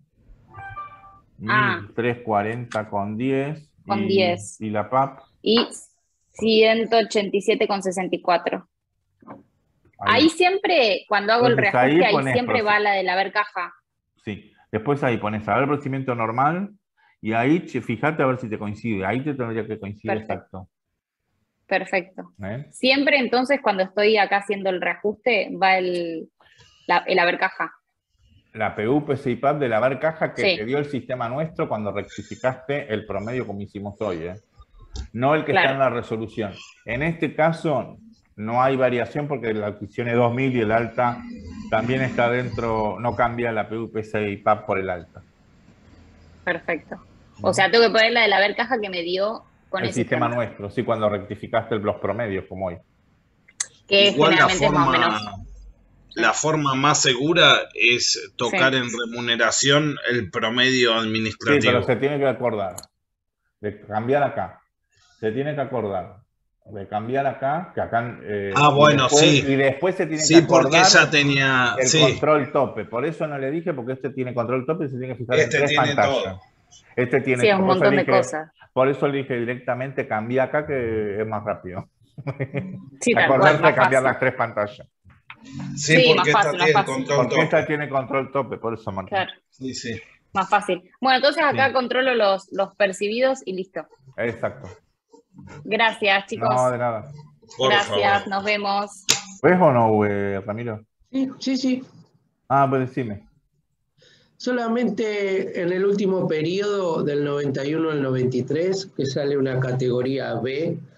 Ah. mil trescientos cuarenta con diez. Con y, diez. Y la P A P. Y ciento ochenta y siete con sesenta y cuatro. Ahí. ahí siempre, cuando hago Entonces, el reajuste, ahí ahí, pones siempre proce- va la de la ver caja. Sí. Después ahí pones a ver procedimiento normal y ahí che, fíjate a ver si te coincide. Ahí te tendría que coincidir Perfecto. exacto. Perfecto. ¿Eh? Siempre entonces cuando estoy acá haciendo el reajuste va el, la, el haber caja. La P U, P C I P A P de la ver caja que Sí. te dio el sistema nuestro cuando rectificaste el promedio como hicimos hoy. ¿eh? No el que Claro. está en la resolución. En este caso no hay variación porque la adquisición es dos mil y el alta también está dentro, no cambia la P U, P C I P A P por el alta. Perfecto. O sea, tengo que poner la de la ver caja que me dio con el el sistema sistema. nuestro, sí, cuando rectificaste los promedios como hoy. Que igual la generalmente es más o forma, menos. la forma más segura es tocar Sí. en remuneración el promedio Sí, administrativo. pero se tiene que acordar de cambiar acá. Se tiene que acordar de cambiar acá, que acá... eh, Ah, y bueno, después, sí. Y después se tiene Sí, que porque acordar ya tenía... el Sí, control tope. Por eso no le dije, porque este tiene control tope y se tiene que fijar Este en tres tiene pantallas. todo. Este tiene Sí, es un por eso montón de dije- cosas. Por eso le dije directamente, cambia acá, que es más rápido. Sí, tal Acordarse cual, de más cambiar fácil. las tres pantallas. sí, Sí, porque más esta fácil, tiene más el fácil. control Porque esta tope. tiene control tope, por eso, Martín. Claro, Sí, sí. más fácil. Bueno, entonces acá Sí. controlo los, los percibidos y listo. Exacto. Gracias, chicos. No, de nada. Por Gracias, favor. nos vemos. ¿Ves o no, eh, Ramiro? Sí, sí, sí. Ah, pues decime. Solamente en el último periodo, del noventa y uno al noventa y tres, que sale una categoría B,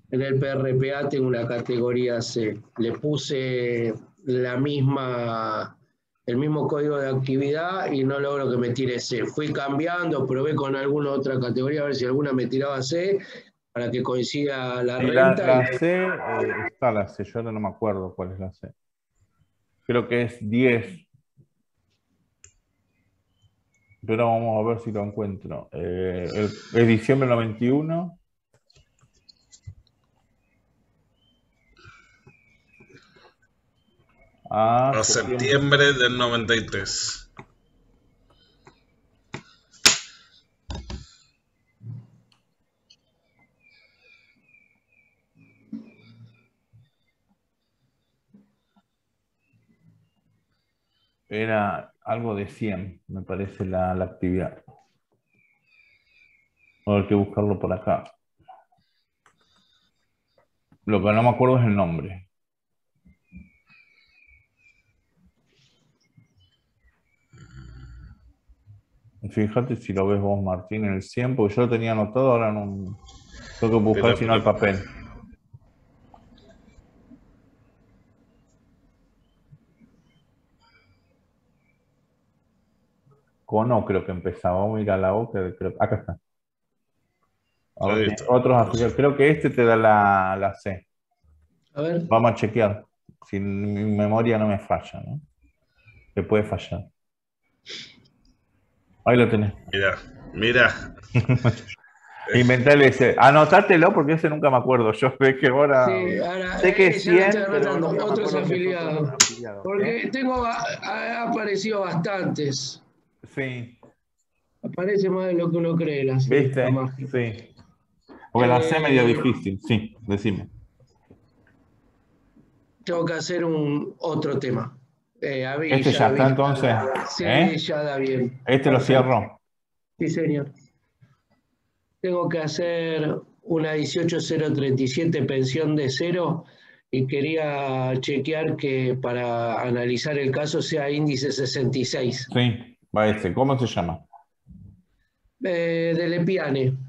En el P R P A tengo una categoría C. Le puse la misma, el mismo código de actividad y no logro que me tire C. Fui cambiando, probé con alguna otra categoría a ver si alguna me tiraba C para que coincida la Y la, renta. la y... C, eh, está la C, yo ahora no me acuerdo cuál es la C. Creo que es diez. Pero vamos a ver si lo encuentro. Eh, el, es diciembre del noventa y uno. A, A septiembre del noventa y tres. Era algo de cien, me parece la, la actividad. Hay que buscarlo por acá. Lo que no me acuerdo es el nombre. Fíjate si lo ves vos, Martín, en el cien, porque yo lo tenía anotado, ahora no tengo que buscar sino el papel. Con O creo que empezaba. Vamos a ir a la O, que creo, acá está. A ver, otros afiliados. Creo que este te da la, la C. A ver. Vamos a chequear. Si mi memoria no me falla, ¿no? Te puede fallar. Ahí lo tenés. Mira, mira. Inventale ese. Anotátelo porque ese nunca me acuerdo. Yo sé que ahora. Sí, ahora sé que es cien, pero no otros afiliados. Otros afiliados. Porque ¿Eh? tengo, ha, ha aparecido bastantes. Sí. Aparece más de lo que uno cree. La C, ¿viste? la sí. Porque la C es medio difícil. Sí, decime. Tengo que hacer un otro tema. Eh, Avi, este ya, ya está entonces. Sí, ¿eh? ya da bien. Este lo cierro. Sí, señor. Tengo que hacer una dieciocho cero treinta y siete pensión de cero y quería chequear que para analizar el caso sea índice sesenta y seis. Sí, va ese. ¿Cómo se llama? Eh, de Lepiane.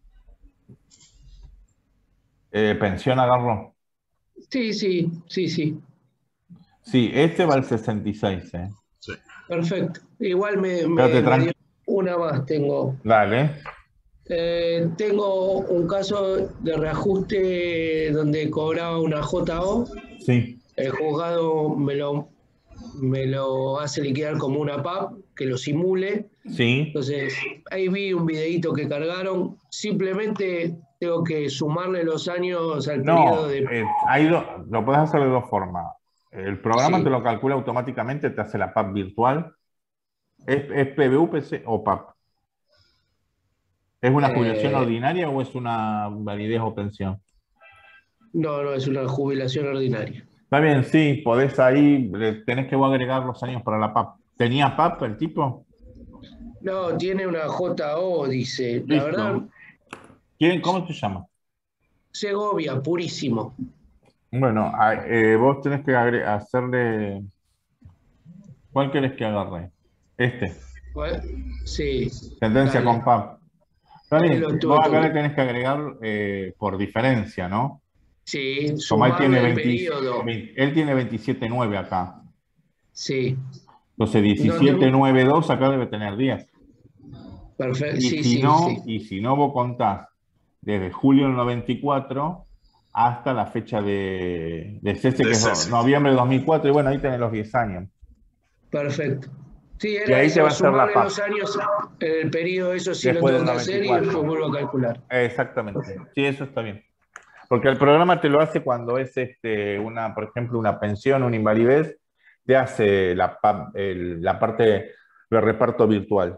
Eh, ¿Pensión agarró? Sí, sí, sí, sí. Sí, este va al sesenta y seis. ¿eh? Sí. Perfecto. Igual me, me, me dio una más. Tengo. Dale. Eh, tengo un caso de reajuste donde cobraba una J O. Sí. El juzgado me lo, me lo hace liquidar como una P A P, que lo simule. Sí. Entonces, ahí vi un videito que cargaron. Simplemente tengo que sumarle los años al no, periodo de... Eh, hay do, lo puedes hacer de dos formas. El programa sí. te lo calcula automáticamente, te hace la P A P virtual. ¿Es, es P B U, P C o P A P? ¿Es una jubilación eh, ordinaria o es una validez o pensión? No, no, es una jubilación ordinaria. Está bien, sí, podés ahí, tenés que agregar los años para la P A P. ¿Tenía P A P el tipo? No, tiene una J O, dice. La Listo. verdad... ¿Quién, ¿Cómo se llama? Segovia, purísimo. Bueno, eh, vos tenés que hacerle... ¿Cuál querés que agarre? Este. ¿Cuál? Sí. Tendencia dale. con P A P. Está bien, vos acá tuve. le tenés que agregar eh, por diferencia, ¿no? Sí, como él tiene, el veinte, veinte, él tiene veintisiete nueve acá. Sí. Entonces diecisiete nueve dos acá debe tener diez. Perfecto. Y Sí, si sí, no, sí. y si no vos contás desde julio del noventa y cuatro hasta la fecha de, de cese, que es noviembre de dos mil cuatro, y bueno, ahí tenés los diez años. Perfecto. Sí, era y ahí eso, te va a hacer la P A P. Los años, el periodo, eso sí después lo tengo que hacer y después vuelvo a calcular. Exactamente. Sí, eso está bien. Porque el programa te lo hace cuando es, este, una, por ejemplo, una pensión, una invalidez, te hace la, el, la parte de reparto virtual.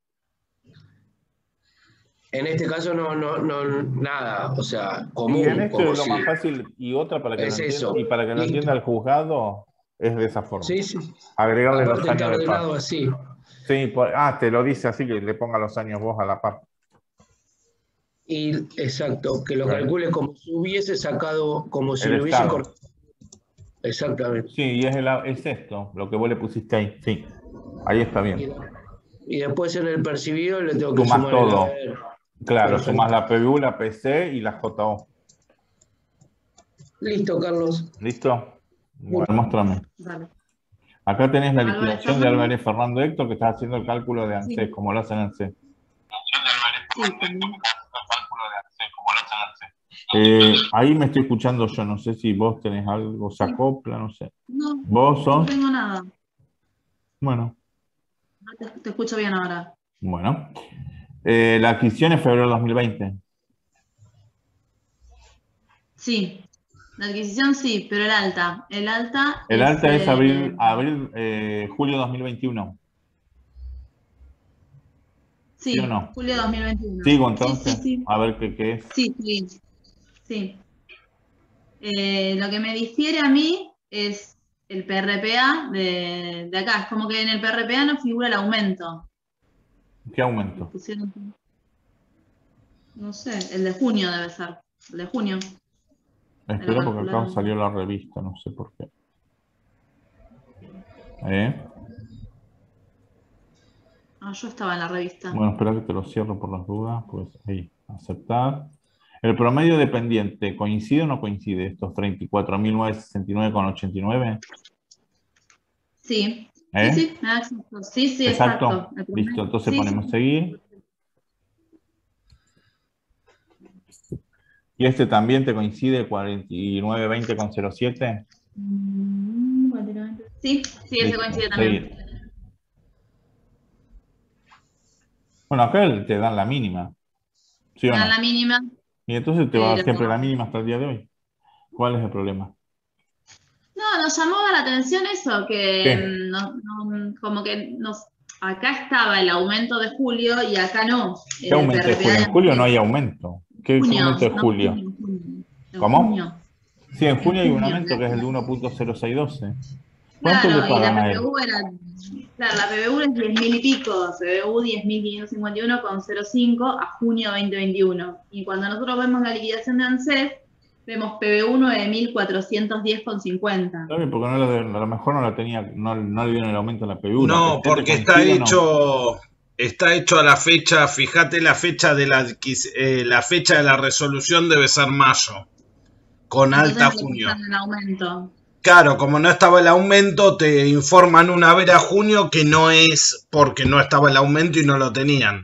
En este caso no, no, no nada, o sea, común. Y en esto es lo si... más fácil, y otra para que es lo eso. entienda, y para que lo entienda el juzgado, es de esa forma. Sí, sí. Agregarle aparte los años de P A P. Así. Sí, por, ah, te lo dice así, que le ponga los años vos a la P A P. Y exacto, que lo Claro. calcule como si hubiese sacado, como si el lo hubiese estado. Exactamente. Sí, y es, el, es esto, lo que vos le pusiste ahí, sí. Ahí está bien. Y, y después en el percibido le tengo que Sumás sumar todo. el... Claro, Perfecto. sumás la P B U, la P C y la J O. Listo, Carlos. ¿Listo? Bueno, muéstrame. Dale. Acá tenés la Álvarez liquidación de Fernando. Álvarez Fernando Héctor, que estás haciendo el cálculo de ANSES, Sí. como lo hacen ANSES. Sí, también. Eh, ahí me estoy escuchando yo, no sé si vos tenés algo, se acopla, no sé. No, ¿Vos no sos? tengo nada. Bueno, No Te, te escucho bien ahora. bueno. Eh, la adquisición es febrero de dos mil veinte. Sí, la adquisición sí, pero el alta. El alta El es, alta es eh, abril, abril eh, julio dos mil veintiuno. ¿Sí o sí, no? julio de dos mil veintiuno. Sigo Sí, entonces, sí, sí. a ver qué, qué es. Sí, sí, sí. Eh, lo que me difiere a mí es el P R P A de, de acá. Es como que en el P R P A no figura el aumento. ¿Qué aumento? Pusieron, no sé, el de junio debe ser. El de junio. Espera porque acá calcularon. salió la revista, no sé por qué. ¿Eh? Ah, yo estaba en la revista. Bueno, espera que te lo cierro por las dudas. Pues ahí, aceptar. ¿El promedio dependiente coincide o no coincide estos treinta y cuatro mil novecientos sesenta y nueve con ochenta y nueve? Sí, ¿Eh? sí, sí, me da exacto. Sí, sí, Exacto. exacto. El promedio- Listo, entonces sí, ponemos sí. seguir. ¿Y este también te coincide cuarenta y nueve veinte con cero siete? Mm, Sí, sí, ese Listo, coincide también. seguir. Bueno, acá te dan la mínima. ¿Sí Me o dan no? la mínima, Y entonces te va a dar pero siempre la mínima hasta el día de hoy. ¿Cuál es el problema? no, nos llamó la atención eso, que ¿Qué? mm, no- no, como que nos, acá estaba el aumento de julio y acá no. ¿Qué En el aumento de P R P A julio? de En julio no hay aumento. ¿Qué junio, aumento de no, julio? junio, junio. En ¿Cómo? junio, Sí, en en junio hay un junio. aumento que es el de uno punto cero seis doce. ¿Cuánto le Claro, y la pagan a él? P B U era, claro, la P B U es diez mil y pico, P B U diez mil quinientos cincuenta y uno con cero cinco a junio veinte veintiuno. Y cuando nosotros vemos la liquidación de ANSES, vemos P B U nueve mil cuatrocientos diez con cincuenta. ¿Sabe? Porque no la- a lo mejor no la tenía, no, no le dieron el aumento a la P B U. No, ¿Este te porque está coincide o no? hecho, está hecho a la fecha, fíjate la fecha de la, adquis- eh, la fecha de la resolución debe ser mayo, con Entonces alta no le junio. pasan el aumento. Claro, como no estaba el aumento, te informan una vez a junio que no es porque no estaba el aumento y no lo tenían.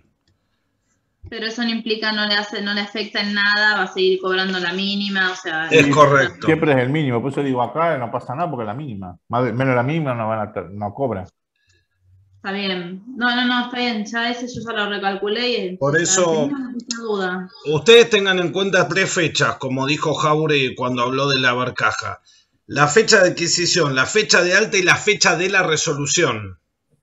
Pero eso no implica, no le hace, no le afecta en nada, va a seguir cobrando la mínima, o sea. Es no- correcto. Siempre es el mínimo, por eso digo acá no pasa nada porque es la mínima. Más de- menos la mínima no van a ter- no cobra. Está bien. No, no, no, está bien. Ya ese yo ya lo recalculé y Por ya eso- tenía esa duda. Ustedes tengan en cuenta tres fechas, como dijo Jauregui cuando habló de la barcaja. La fecha de adquisición, la fecha de alta y la fecha de la resolución.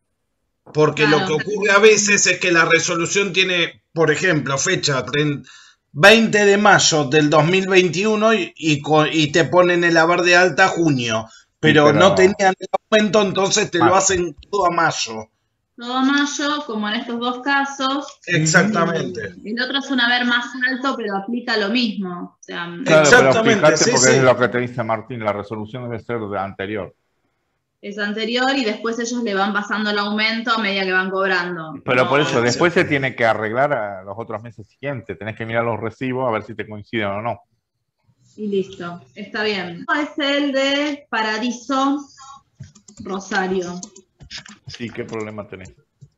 Porque Claro. lo que ocurre a veces es que la resolución tiene, por ejemplo, fecha treinta veinte de mayo del dos mil veintiuno y, y, co- y te ponen el haber de alta junio. Pero, pero- no tenían el aumento, entonces te lo Mayo. hacen todo a mayo. Todo mayo, como en estos dos casos. Exactamente. Y el otro es un haber más alto, pero aplica lo mismo. O sea, Claro, Exactamente, pero fíjate sí, porque sí. es lo que te dice Martín, la resolución debe ser de anterior. es anterior y después ellos le van pasando el aumento a medida que van cobrando. Pero No, por eso, No, después se exacto. tiene que arreglar a los otros meses siguientes. Tenés que mirar los recibos a ver si te coinciden o no. Y listo, está bien. Es el de Paradiso Rosario. Sí, ¿qué problema tenés?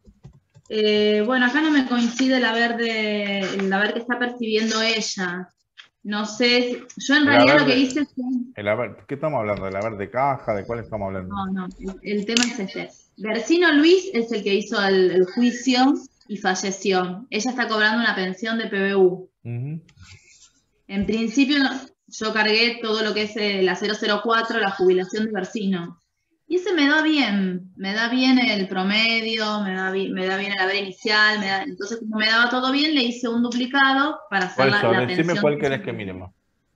Eh, bueno, acá no me coincide el haber, de, el haber que está percibiendo ella. No sé, yo en El realidad haber lo que de- hice fue... El haber, ¿qué estamos hablando? ¿El haber de caja? ¿De cuál estamos hablando? No, no, el, el tema es este. Versino Luis es el que hizo el, el juicio y falleció. Ella está cobrando una pensión de P B U. Ujú. En principio no- yo cargué todo lo que es eh, la cero cero cuatro, la jubilación de Versino. Y ese me da bien, me da bien el promedio, me da, bi- me da bien el haber inicial, me da- entonces como me daba todo bien, le hice un duplicado para hacer Por la, eso, la decime pensión. cuál querés que miremos.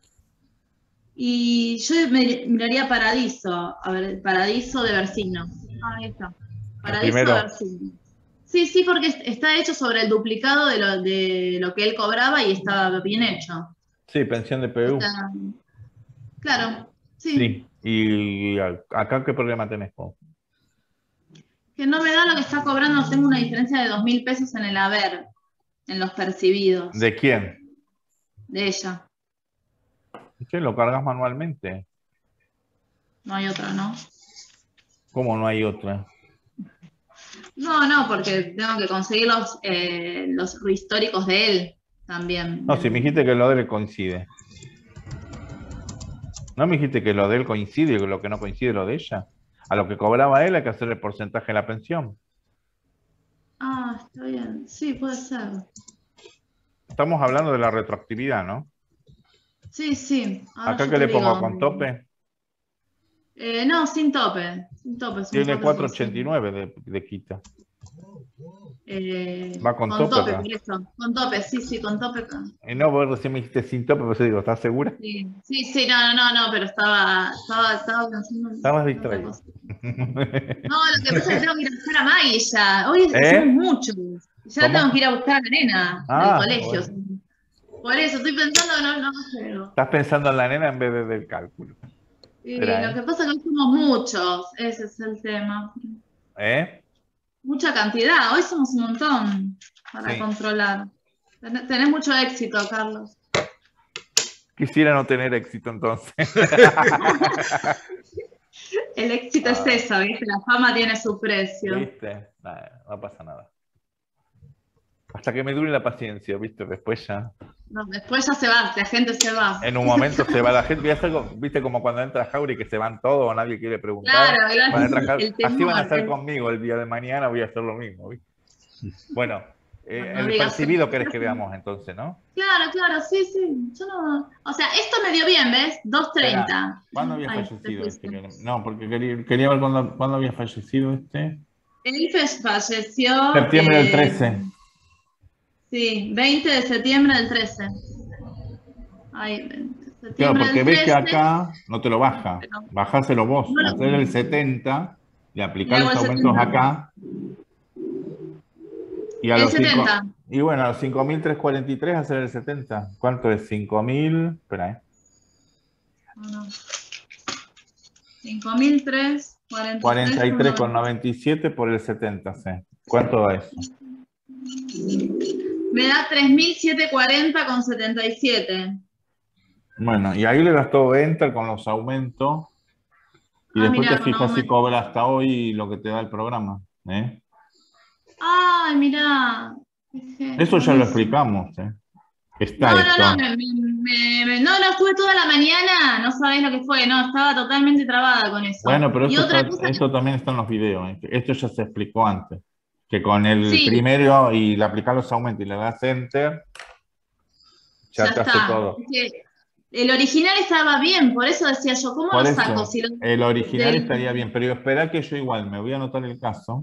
Y yo me- miraría Paradiso, a ver, Paradiso de Versino. Ahí está. Paradiso primero? de Versino. Sí, sí, porque est- está hecho sobre el duplicado de lo, de lo que él cobraba y estaba bien hecho. Sí, pensión de P B U. O sea, claro, sí. Sí. ¿Y a- acá qué problema tenés vos? Que no me da lo que está cobrando, tengo una diferencia de dos mil pesos en el haber, en los percibidos, de, ¿De quién? ella. Sí, lo cargas manualmente. No hay otra, ¿no? ¿Cómo no hay otra? No, no, porque tengo que conseguir los, eh, los históricos de él también. No, si me dijiste que lo de él coincide. ¿No me dijiste que lo de él coincide y lo que no coincide lo de ella? A lo que cobraba él hay que hacer el porcentaje de la pensión. Ah, está bien. Sí, puede ser. Estamos hablando de la retroactividad, ¿no? Sí, sí. Ahora ¿Acá yo qué te le pongo? digo. ¿Con tope? Eh, no, sin tope. Sin tope. son Tiene cuatro cuatro ochenta y nueve de, de quita. Eh, Va con con tope tope, acá. por eso. Con tope, sí, sí, con tope. con- Y no, vos recién me dijiste sin tope, por eso digo, ¿estás segura? Sí, sí, sí, no, no, no, pero estaba, estaba, estaba pensando en Estabas otra distraído. cosa. No, lo que pasa es que tengo que ir a buscar a Maggie ya. Hoy ¿Eh? somos muchos. Ya ¿Cómo? tengo que ir a buscar a la nena Ah, del colegio. bueno. Por eso estoy pensando que no, no llego. Estás pensando en la nena en vez de, del cálculo. Y Espera, lo ¿eh? que pasa es que hoy somos muchos. Ese es el tema. ¿Eh? Mucha cantidad. Hoy somos un montón para Sí. controlar. Ten- Tenés mucho éxito, Carlos. Quisiera no tener éxito entonces. El éxito Ah. es eso, ¿viste? La fama tiene su precio. ¿Viste? Nada, no pasa nada. Hasta que me dure la paciencia, ¿viste? Después ya. No, después ya se va, la gente se va. En un momento se va la gente. Voy a hacer como- ¿viste? Como cuando entra Jauri que se van todos, nadie quiere preguntar. Claro, claro. Van a entrar Jauri. El Así van a temor, hacer el- conmigo el día de mañana, voy a hacer lo mismo, ¿viste? Bueno, eh, Bueno, no el digas percibido eso. querés que veamos entonces, ¿no? Claro, claro, sí, sí. Yo no. O sea, esto me dio bien, ¿ves? dos treinta. ¿Cuándo había Ay, fallecido te este? fuiste. No, porque quería, quería ver cuándo, cuándo había fallecido este. Él fe- falleció. Septiembre del eh, trece. Sí, veinte de septiembre del trece. Ay, veinte de Claro, septiembre porque del ves que trece. acá no te lo baja. Pero- Bajáselo vos. No lo- Hacer el setenta, le aplicás Le hago los el aumentos setenta. acá. Y a El los cinco, setenta. y bueno, a los cinco mil trescientos cuarenta y tres hacer el setenta. ¿Cuánto es? cinco mil. Espera, ¿eh? No, no. cinco mil trescientos cuarenta y tres. cuarenta y tres con noventa y siete por el setenta, sí. ¿Cuánto da eso? Me da tres mil setecientos cuarenta con setenta y siete. Bueno, y ahí le das todo enter con los aumentos. Y Ah, después mirá, te con fijas si aumento. cobra hasta hoy lo que te da el programa. ¿eh? Ay, mirá. Eso ya lo Buenísimo. explicamos. ¿eh? Está No, esto. no, no, me, me- me- no, no, estuve toda la mañana, no sabés lo que fue, no, estaba totalmente trabada con eso. Bueno, pero y esto, otra está- cosa, esto también está en los videos. ¿eh? Esto ya se explicó antes. Que con el Sí. primero y le aplicás los aumentos y le das enter, ya, ya te hace está. todo. Es que el original estaba bien, por eso decía yo, ¿cómo Por lo eso, saco? Si lo- el original del- estaría bien, pero espera que yo igual me voy a anotar el caso.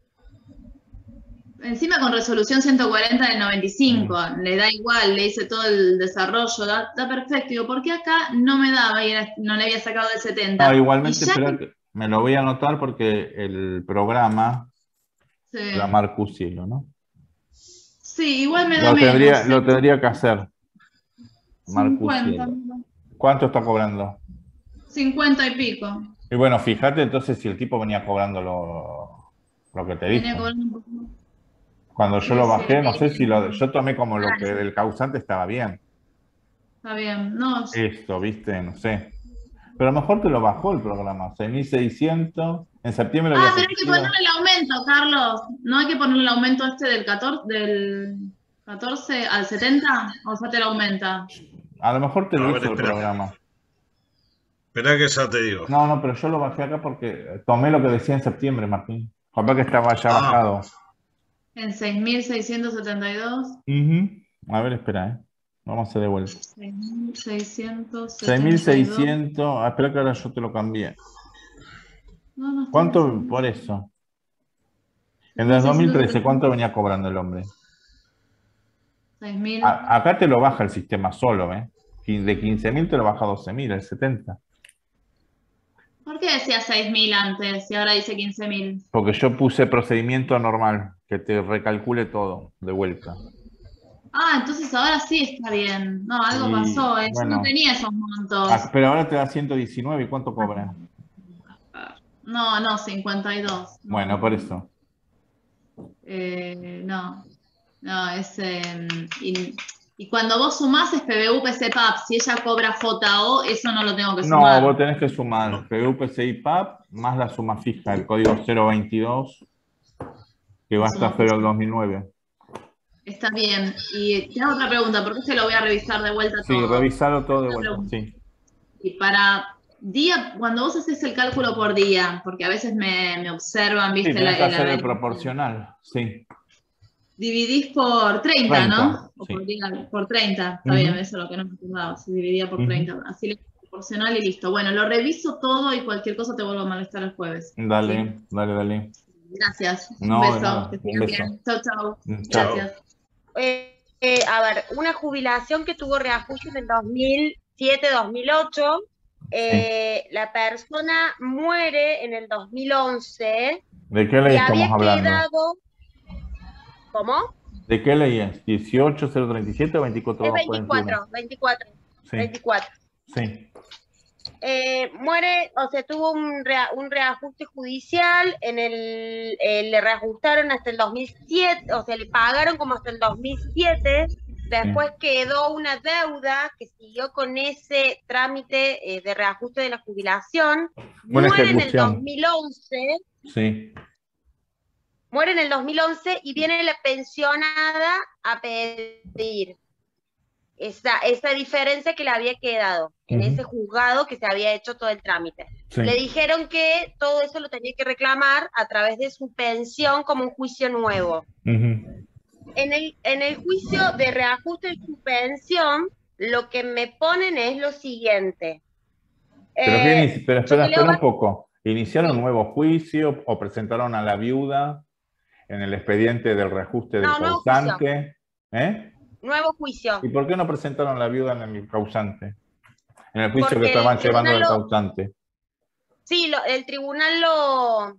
Encima con resolución ciento cuarenta del noventa y cinco, Mm. le da igual, le hice todo el desarrollo, da, da perfecto. Digo, ¿por qué acá no me daba y era- no le había sacado del setenta? No, igualmente, Y ya espera que- que me lo voy a anotar porque el programa sí. la Marco Cielo, ¿no? Sí, igual me da Lo tendría, menos. lo tendría que hacer. Marco cincuenta, Cielo. ¿Cuánto está cobrando? cincuenta y pico. Y bueno, fíjate entonces si el tipo venía cobrando lo, lo que te Venía dije. cobrando un poco más. Cuando yo Sí, lo sí, bajé, no sí. sé si lo, yo tomé como lo Ah, que sí. del causante estaba bien. Está bien, no. Esto, viste, no sé. Pero a lo mejor te lo bajó el programa, seis mil seiscientos. En septiembre Ah, había pero hay que fallecido. ponerle el aumento, Carlos. ¿No hay que ponerle el aumento este del catorce, del catorce al setenta? ¿O ya te lo aumenta? A lo mejor te A lo ver, hizo el espera. programa. Esperá que ya te digo. No, no, pero yo lo bajé acá porque tomé lo que decía en septiembre, Martín. Capaz que estaba ya Ah. bajado. En seis mil seiscientos setenta y dos. Ujú. A ver, espera, ¿eh? Vamos a hacer de vuelta. seis mil seiscientos seis mil setenta y dos. seiscientos. Ah, espera que ahora yo te lo cambié. No, no está ¿Cuánto bien. por eso? En el dos mil trece, ¿cuánto venía cobrando el hombre? seis mil. A- acá te lo baja el sistema solo, ¿eh? Quin- De quince mil te lo baja a doce mil, el setenta. ¿Por qué decía seis mil antes y ahora dice quince mil? Porque yo puse procedimiento normal, que te recalcule todo de vuelta. Ah, entonces ahora sí está bien. No, algo Y, pasó. eh. Yo bueno. no tenía esos montos. Ah, pero ahora te da ciento diecinueve, ¿y cuánto cobra? No, no, cincuenta y dos. No. Bueno, por eso. Eh, no, no, es, eh, in- Y cuando vos sumás es P B U, P C P A P. Si ella cobra J O, eso no lo tengo que No, sumar. vos tenés que sumar P B U, P C I, P A P, más la suma fija, el código cero veintidós, que va hasta febrero del dos mil nueve. Está bien. Y tengo otra pregunta, porque este lo voy a revisar de vuelta Sí, todo. revisarlo todo de Otra vuelta, pregunta. sí. Y para día, cuando vos haces el cálculo por día, porque a veces me, me observan, Sí, viste, tenés la, que hacer la- el proporcional, sí. dividís por treinta, treinta, ¿no? O sí. por, día- por treinta, está Ujú. bien, eso es lo que no me acordaba, se dividía por Ujú. treinta, así le proporcional y listo. Bueno, lo reviso todo y cualquier cosa te vuelvo a molestar el jueves. Dale, ¿Sí? dale, dale. Gracias, No, un de beso, nada, que un sigan beso. bien. Chau, chau. Mm, chao. Gracias. Eh, eh, a ver, una jubilación que tuvo reajuste en el dos mil siete dos mil ocho. Eh, la persona muere en el dos mil once ¿De qué ley y estamos había hablando? quedado... ¿Cómo? ¿De qué ley es? ¿dieciocho cero treinta y siete o veinticuatro Es doscientos cuarenta y uno? veinticuatro, veinticuatro, Sí, veinticuatro. sí. Eh, muere, o sea, tuvo un, rea- un reajuste judicial, en el, eh, le reajustaron hasta el dos mil siete, o sea, le pagaron como hasta el dos mil siete, después quedó una deuda que siguió con ese trámite eh, de reajuste de la jubilación, Buena muere en el ejecución. dos mil once, Sí. muere en el dos mil once y viene la pensionada a pedir esa, esa diferencia que le había quedado en Ujú. ese juzgado que se había hecho todo el trámite. Sí. Le dijeron que todo eso lo tenía que reclamar a través de su pensión como un juicio nuevo. Ujú. En el, en el juicio de reajuste de su pensión, lo que me ponen es lo siguiente. Pero, qué Eh, inici- pero yo espera, te leo espera un va- poco. ¿Iniciaron un nuevo juicio o presentaron a la viuda en el expediente del reajuste del No, nuevo juicio. causante? ¿Eh? Nuevo juicio. ¿Y por qué no presentaron a la viuda en el causante? En el juicio que Porque estaban el llevando tribunal del lo, causante. sí, lo- el tribunal lo,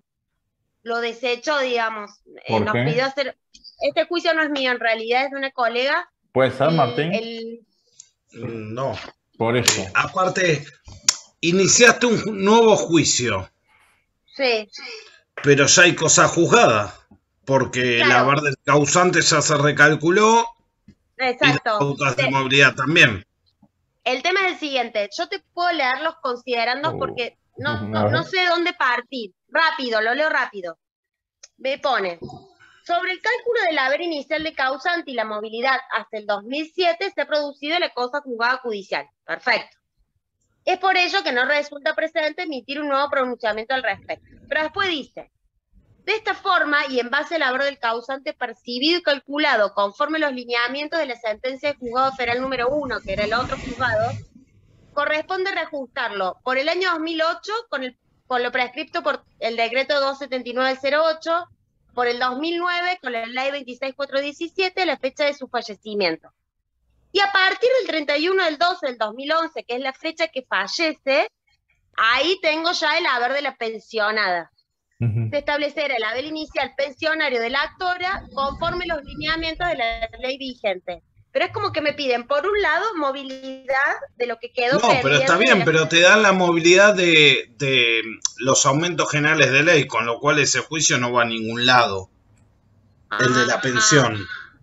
lo desechó, digamos. Eh, ¿Por nos qué? pidió hacer... Este juicio no es mío, en realidad es de una colega. ¿Puede ser, El, Martín? el- No. Por eso. Aparte, iniciaste un nuevo juicio, sí, pero ya hay cosa juzgada, porque el Claro. haber del causante ya se recalculó y las exacto. pautas de Te- movilidad también. El tema es el siguiente, yo te puedo leer los considerandos Oh. porque no, A no, ver. no sé dónde partir. Rápido, lo leo rápido. Me pone, sobre el cálculo del haber inicial de causante y la movilidad hasta el dos mil siete se ha producido la cosa juzgada judicial. Perfecto. Es por ello que no resulta precedente emitir un nuevo pronunciamiento al respecto. Pero después dice, de esta forma, y en base al haber del causante percibido y calculado conforme los lineamientos de la sentencia del juzgado federal número uno, que era el otro juzgado, corresponde reajustarlo por el año dos mil ocho con, el, con lo prescripto por el decreto doscientos setenta y nueve del cero ocho, por el dos mil nueve con la ley veintiséis mil cuatrocientos diecisiete, la fecha de su fallecimiento. Y a partir del treinta y uno del doce del dos mil once, que es la fecha que fallece, ahí tengo ya el haber de la pensionada. Ujú. Se establecerá el haber inicial pensionario de la actora conforme los lineamientos de la ley vigente. Pero es como que me piden, por un lado, movilidad de lo que quedó No, pero pendiente está de bien, la- pero te dan la movilidad de, de los aumentos generales de ley, con lo cual ese juicio no va a ningún lado, el de la Ah, pensión.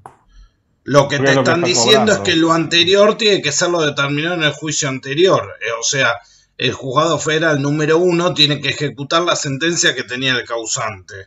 Lo que Porque te es lo que están está diciendo es cobrando. que lo anterior tiene que ser lo determinado en el juicio anterior. Eh, o sea, el juzgado federal número uno tiene que ejecutar la sentencia que tenía el causante.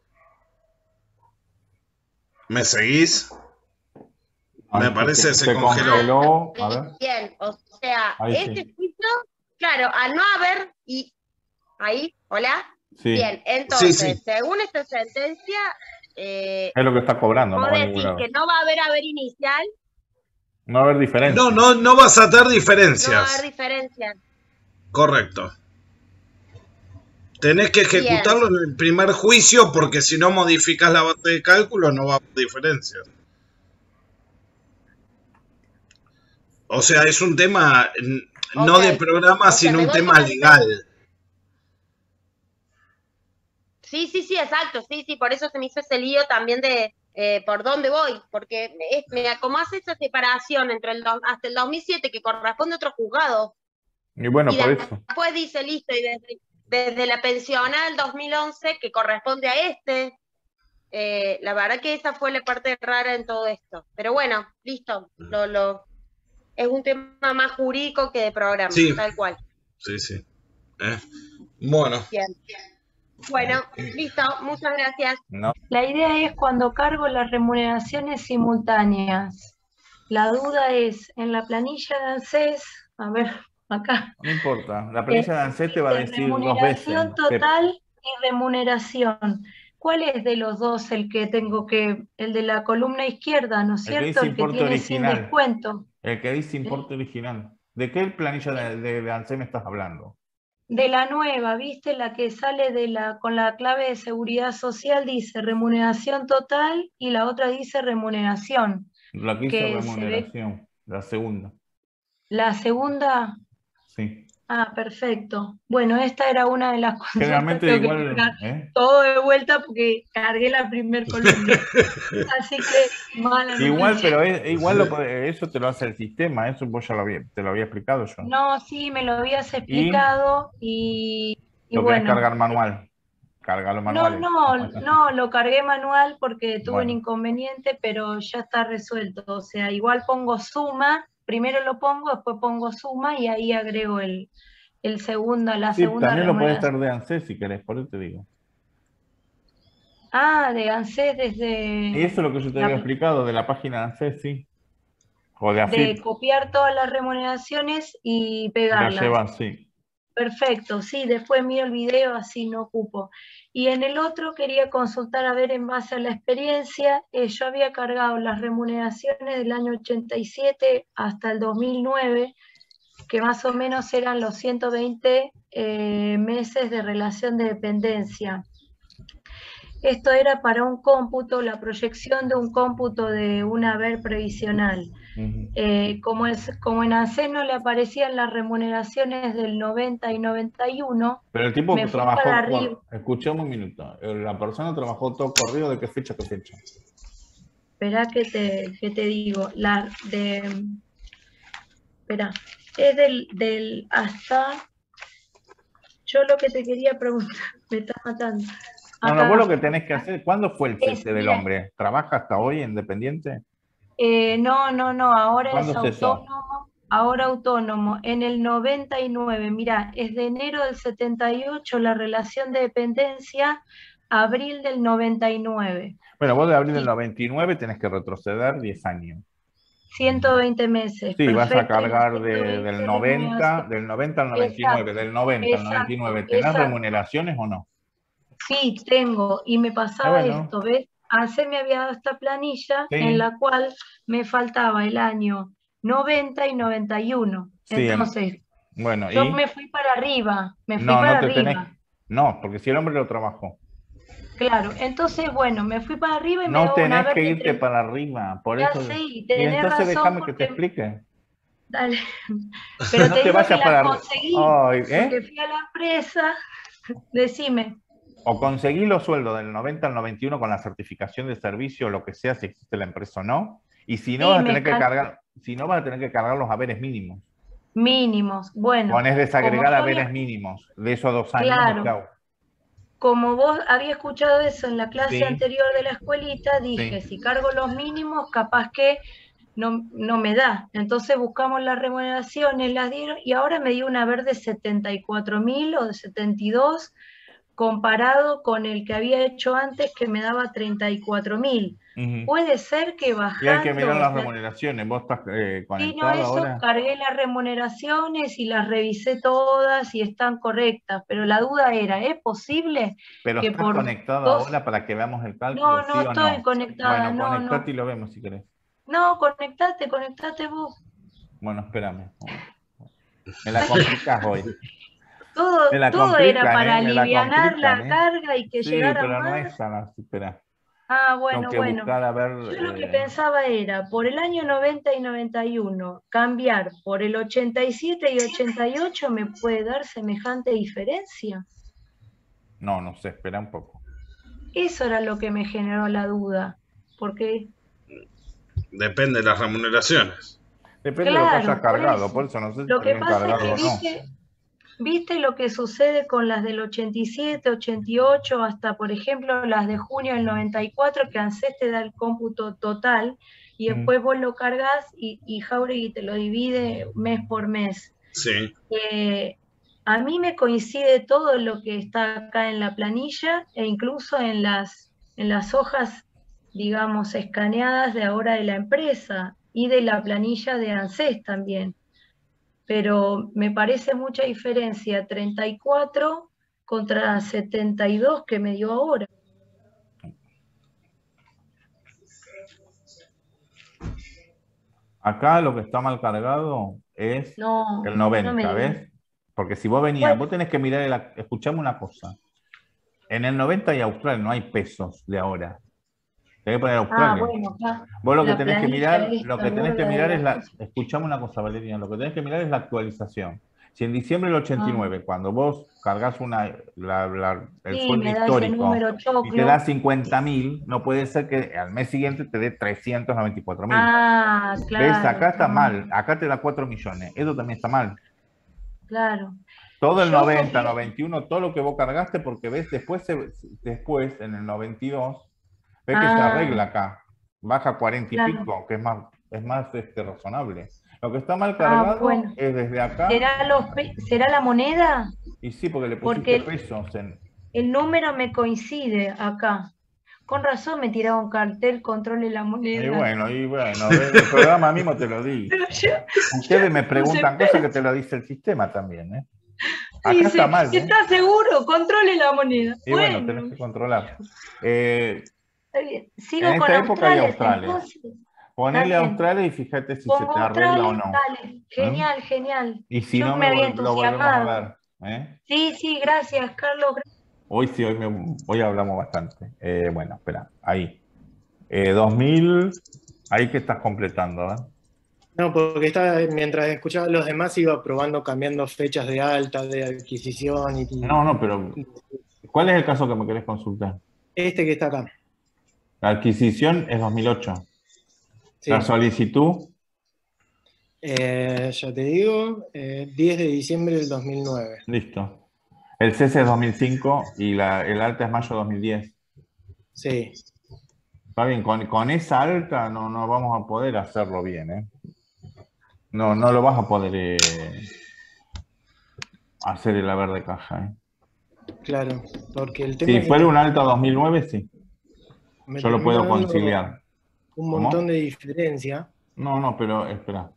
¿Me seguís? Me Ay, parece que se, se se congeló. congeló. A ver. Bien, o sea, Ahí este sí. juicio, claro, al no haber, y ahí, hola, Sí. bien, entonces, Sí, sí. según esta sentencia, eh, Es lo que está cobrando, no vos va a ningún decís lado. que no va a haber haber inicial, No va a haber diferencia. No, no, no vas a tener no va a haber diferencias. diferencia. Correcto. Tenés que ejecutarlo en el primer juicio porque si no modificas la base de cálculo no va a haber diferencias. O sea, es un tema n- no Ok. de programa, O sea, sino me un voy tema con el- legal. Sí, sí, sí, exacto, sí, sí, por eso se me hizo ese lío también de eh, por dónde voy, porque es, mira, como hace esa separación entre el do- hasta el dos mil siete que corresponde a otro juzgado, Y bueno, y por eso. después dice, listo, y desde, desde la pensionada del dos mil once que corresponde a este, Eh, la verdad que esa fue la parte rara en todo esto. Pero bueno, listo. Lo, lo, es un tema más jurídico que de programa, Sí. tal cual. Sí, sí. ¿Eh? Bueno. Bien. Bueno, listo. Muchas gracias. No. La idea es cuando cargo las remuneraciones simultáneas. La duda es, en la planilla de ANSES, a ver, acá. No importa, la planilla de ANSES te va a decir dos veces. Remuneración total y remuneración. ¿Cuál es de los dos el que tengo que, el de la columna izquierda, ¿no es cierto? El que, el que tiene original. Sin descuento. El que dice importe ¿Eh? original. ¿De qué planilla de, de, de ANSES me estás hablando? De la nueva, ¿viste? La que sale de la, con la clave de seguridad social dice remuneración total y la otra dice remuneración. La que dice remuneración, la segunda. ¿La segunda? Sí. Ah, perfecto. Bueno, esta era una de las cosas. Generalmente igual, que ¿eh? todo de vuelta porque cargué la primer columna. Así que mala igual, noticia. pero es, igual lo, eso te lo hace el sistema, eso vos ya lo había, te lo había explicado yo. No, sí, me lo habías explicado y, y, y lo bueno. Lo cargar manual. Cargalo manual. No, no, no, lo cargué manual porque tuve bueno. un inconveniente, pero ya está resuelto. O sea, igual pongo suma. Primero lo pongo, después pongo suma y ahí agrego el, el segunda, la sí, segunda también lo puedes hacer de ANSES si querés, por eso te digo. Ah, de ANSES desde... Y eso es lo que yo te la... había explicado, de la página de ANSES, sí. O de AFIP. De copiar todas las remuneraciones y pegarlas. La llevas, sí. Perfecto, sí, después miro el video, así no ocupo. Y en el otro quería consultar, a ver, en base a la experiencia, eh, yo había cargado las remuneraciones del año ochenta y siete hasta el dos mil nueve, que más o menos eran los ciento veinte eh, meses de relación de dependencia. Esto era para un cómputo, la proyección de un cómputo de un haber previsional. Uh-huh. eh, como, es, como en ANSES no le aparecían las remuneraciones del noventa y noventa y uno. Pero el tipo que trabajó, por, escuchame un minuto, la persona trabajó todo corrido, ¿de qué fecha a qué fecha? Esperá que te, que te digo, la de... Espera, es del, del hasta... Yo lo que te quería preguntar, me estás matando. No, no, vos lo que tenés que hacer, ¿cuándo fue el cese del hombre? ¿Trabaja hasta hoy independiente? Eh, no, no, no, ahora es cesó? autónomo, ahora autónomo, en el noventa y nueve, mirá, es de enero del setenta y ocho la relación de dependencia, abril del noventa y nueve. Bueno, vos de abril del noventa y nueve tenés que retroceder diez años. ciento veinte meses. Sí, perfecto, vas a cargar de, del noventa, del noventa al noventa y nueve, exacto, del noventa exacto, al noventa y nueve. ¿Tenés exacto. remuneraciones o no? Sí, tengo, y me pasaba ah, bueno. esto, ¿ves? ANSES me había dado esta planilla sí. en la cual me faltaba el año noventa y noventa y uno. Sí, entonces, bueno, yo ¿y? me fui para arriba, me fui no, para no te arriba. Tenés... No, porque si el hombre lo trabajó. Claro, entonces, bueno, me fui para arriba y no me dio tenés una que irte tres... para arriba, por ya eso. Sí, y entonces déjame porque... que te explique. Dale. Pero no te, te digo vayas que para la conseguí, Ay, ¿eh? porque fui a la empresa, decime. O conseguí los sueldos del noventa al noventa y uno con la certificación de servicio, lo que sea, si existe la empresa o no. Y si no, sí, vas a tener que cargar, si no, vas a tener que cargar los haberes mínimos. Mínimos, bueno. Ponés desagregar haberes había... mínimos de esos dos años. Claro. Como vos había escuchado eso en la clase sí. anterior de la escuelita, dije, sí. si cargo los mínimos, capaz que no, no me da. Entonces buscamos las remuneraciones, las dieron, y ahora me dio un haber de setenta y cuatro mil o de setenta y dos, comparado con el que había hecho antes, que me daba treinta y cuatro mil. Uh-huh. Puede ser que bajando... Y hay que mirar las remuneraciones, vos estás eh, conectado sí, no, eso, ahora. Cargué las remuneraciones y las revisé todas y están correctas, pero la duda era, ¿es posible pero que estás por conectado dos... ahora para que veamos el cálculo? No, no ¿sí estoy no? conectada, bueno, no, conectate no. y lo vemos si querés. No, conectate, conectate vos. Bueno, espérame. Me la complicás hoy. Todo, todo era para ¿eh? alivianar la, ¿eh? carga y que sí, llegara pero más. No es tan, espera. Ah, bueno, que bueno. A ver, yo lo eh... que pensaba era, por el año noventa y noventa y uno, cambiar por el ochenta y siete y ochenta y ocho, ¿me puede dar semejante diferencia? No, no sé, espera un poco. Eso era lo que me generó la duda, porque... Depende de las remuneraciones. Depende claro, de lo que hayas cargado, por eso, por eso no sé lo si que pasa es que no. viste, ¿viste lo que sucede con las del ochenta y siete, ochenta y ocho, hasta por ejemplo las de junio del noventa y cuatro, que ANSES te da el cómputo total y después vos lo cargas y, y Jáuregui te lo divide mes por mes? Sí. Eh, a mí me coincide todo lo que está acá en la planilla e incluso en las, en las hojas, digamos, escaneadas de ahora de la empresa y de la planilla de ANSES también. Pero me parece mucha diferencia treinta y cuatro contra setenta y dos que me dio ahora. Acá lo que está mal cargado es no, el noventa, no me ¿ves? Porque si vos venías, bueno, vos tenés que mirar, el, escuchame una cosa. En el noventa y Australia no hay pesos de ahora. Tenés que poner Australia. Ah, bueno, acá, vos lo que tenés que mirar, lo que tenés que mirar es la, escuchame una cosa, Valeria, lo que tenés que mirar es la actualización. Si en diciembre del ochenta y nueve, ah, cuando vos cargas una, la, la, el sí, sueldo histórico y te da cincuenta mil, no puede ser que al mes siguiente te dé trescientos noventa y cuatro mil. Ah, claro. ¿Ves? Acá está mal, acá te da cuatro millones, eso también está mal. Claro. Todo el Yo noventa, confío. noventa y uno, todo lo que vos cargaste, porque ves, después, después en el noventa y dos, ves ah. que se arregla acá, baja cuarenta y claro. pico, que es más, es más este, razonable. Lo que está mal cargado ah, bueno. es desde acá. ¿Será, los ¿Será la moneda? Y sí, porque le pusiste porque pesos. En... El número me coincide acá. Con razón me tiraba un cartel, controle la moneda. Y bueno, y bueno, el programa mismo te lo di. Ustedes me preguntan cosas que te lo dice el sistema también, ¿eh? Acá dice, está mal, ¿eh? ¿Estás seguro? Controle la moneda. Y bueno, bueno tenés que controlar. Eh, Sigo en con esta época hay Australia. Entonces, Ponele a Australia y fíjate si Pongo se te arregla Australia, o no. Dale. Genial, ¿eh? Genial. Y si Yo no, me me lo volvemos a ver. ¿eh? Sí, sí, gracias, Carlos. Hoy sí, hoy, me, hoy hablamos bastante. Eh, bueno, espera, ahí. Eh, dos mil, ahí que estás completando, ¿eh? No, porque estaba, mientras escuchaba a los demás iba probando, cambiando fechas de alta, de adquisición y... No, no, pero ¿cuál es el caso que me querés consultar? Este que está acá. La adquisición es dos mil ocho. Sí. La solicitud. Eh, ya te digo, eh, diez de diciembre del dos mil nueve. Listo. El cese es dos mil cinco y la, el alta es mayo de dos mil diez. Sí. Está bien, con, con esa alta no, no vamos a poder hacerlo bien, ¿eh? No, no lo vas a poder eh, hacer el haber de caja, ¿eh? Claro, porque el tema... Si fuera un alta dos mil nueve, sí. Yo lo puedo conciliar. Un montón ¿Cómo? de diferencia. No, no, pero espera.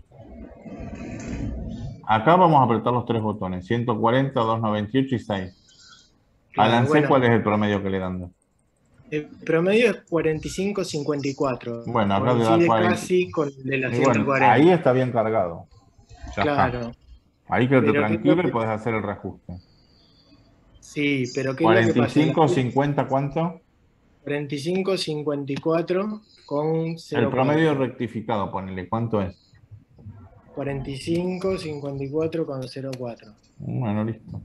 Acá vamos a apretar los tres botones. ciento cuarenta, doscientos noventa y ocho y seis. Claro, Al ANSES, bueno, ¿cuál es el promedio que le dan? El promedio es cuarenta y cinco cincuenta y cuatro. Bueno, acá le da cuarenta. Casi con de la ciento cuarenta. Bueno, ahí está bien cargado. Ya claro. Está. Ahí quédate tranquilo que... y podés hacer el reajuste. Sí, pero ¿qué cuarenta y cinco, cincuenta, ¿cuánto? cuarenta y cinco cincuenta y cuatro con cero. El promedio rectificado, ponele, ¿cuánto es? cuarenta y cinco cincuenta y cuatro con cero cuatro. Bueno, listo.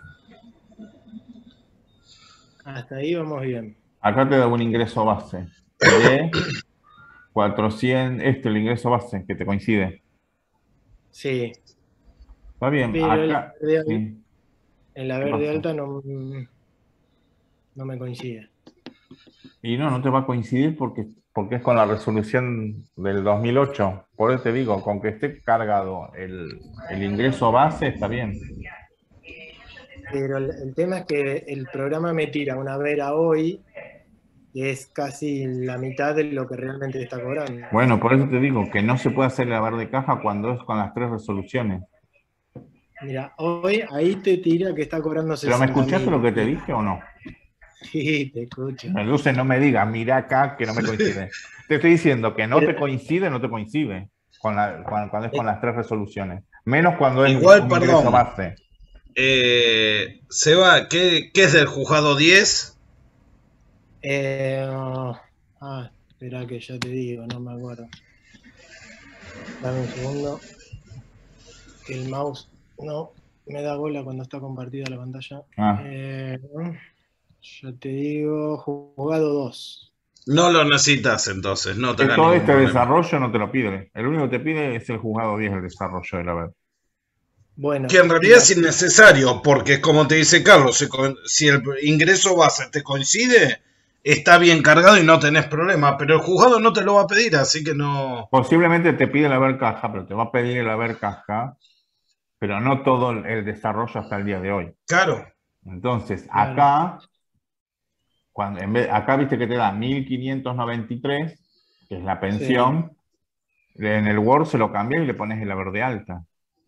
Hasta ahí vamos bien. Acá te da un ingreso base de cuatrocientos, este el ingreso base que te coincide. Sí. Está bien. Pero acá, el verde, sí. En la verde alta no, no me coincide. Y no, no te va a coincidir porque, porque es con la resolución del dos mil ocho. Por eso te digo, con que esté cargado el, el ingreso base está bien. Pero el, el tema es que el programa me tira una vera hoy que es casi la mitad de lo que realmente está cobrando. Bueno, por eso te digo que no se puede hacer el haber de caja cuando es con las tres resoluciones. Mira, hoy ahí te tira que está cobrando sesenta mil. ¿Pero me escuchaste lo que te dije o no? Sí, te escucho. Entonces no me digas, mira acá que no me coincide. Te estoy diciendo que no te coincide, no te coincide con la, cuando, cuando es con las tres resoluciones. Menos cuando es igual, un perdón. ingreso base. Eh, Seba, ¿qué, ¿qué es del juzgado diez? Eh, ah, espera que ya te digo, no me acuerdo. Dame un segundo. Que el mouse no me da bola cuando está compartida la pantalla. Ah. Eh, ya te digo, juzgado dos. No lo necesitas entonces, no te todo este problema. Desarrollo no te lo pide. El único que te pide es el juzgado diez, el desarrollo del haber. Bueno, Que en realidad es innecesario, porque como te dice Carlos, si, co- si el ingreso base te coincide, está bien cargado y no tenés problema, pero el juzgado no te lo va a pedir, así que no... Posiblemente te pide el haber caja, pero te va a pedir el haber caja, pero no todo el el desarrollo hasta el día de hoy. Claro. Entonces, Claro. acá, cuando, en vez, acá viste que te da mil quinientos noventa y tres, que es la pensión, en el Word se lo cambias y le pones el haber de alta.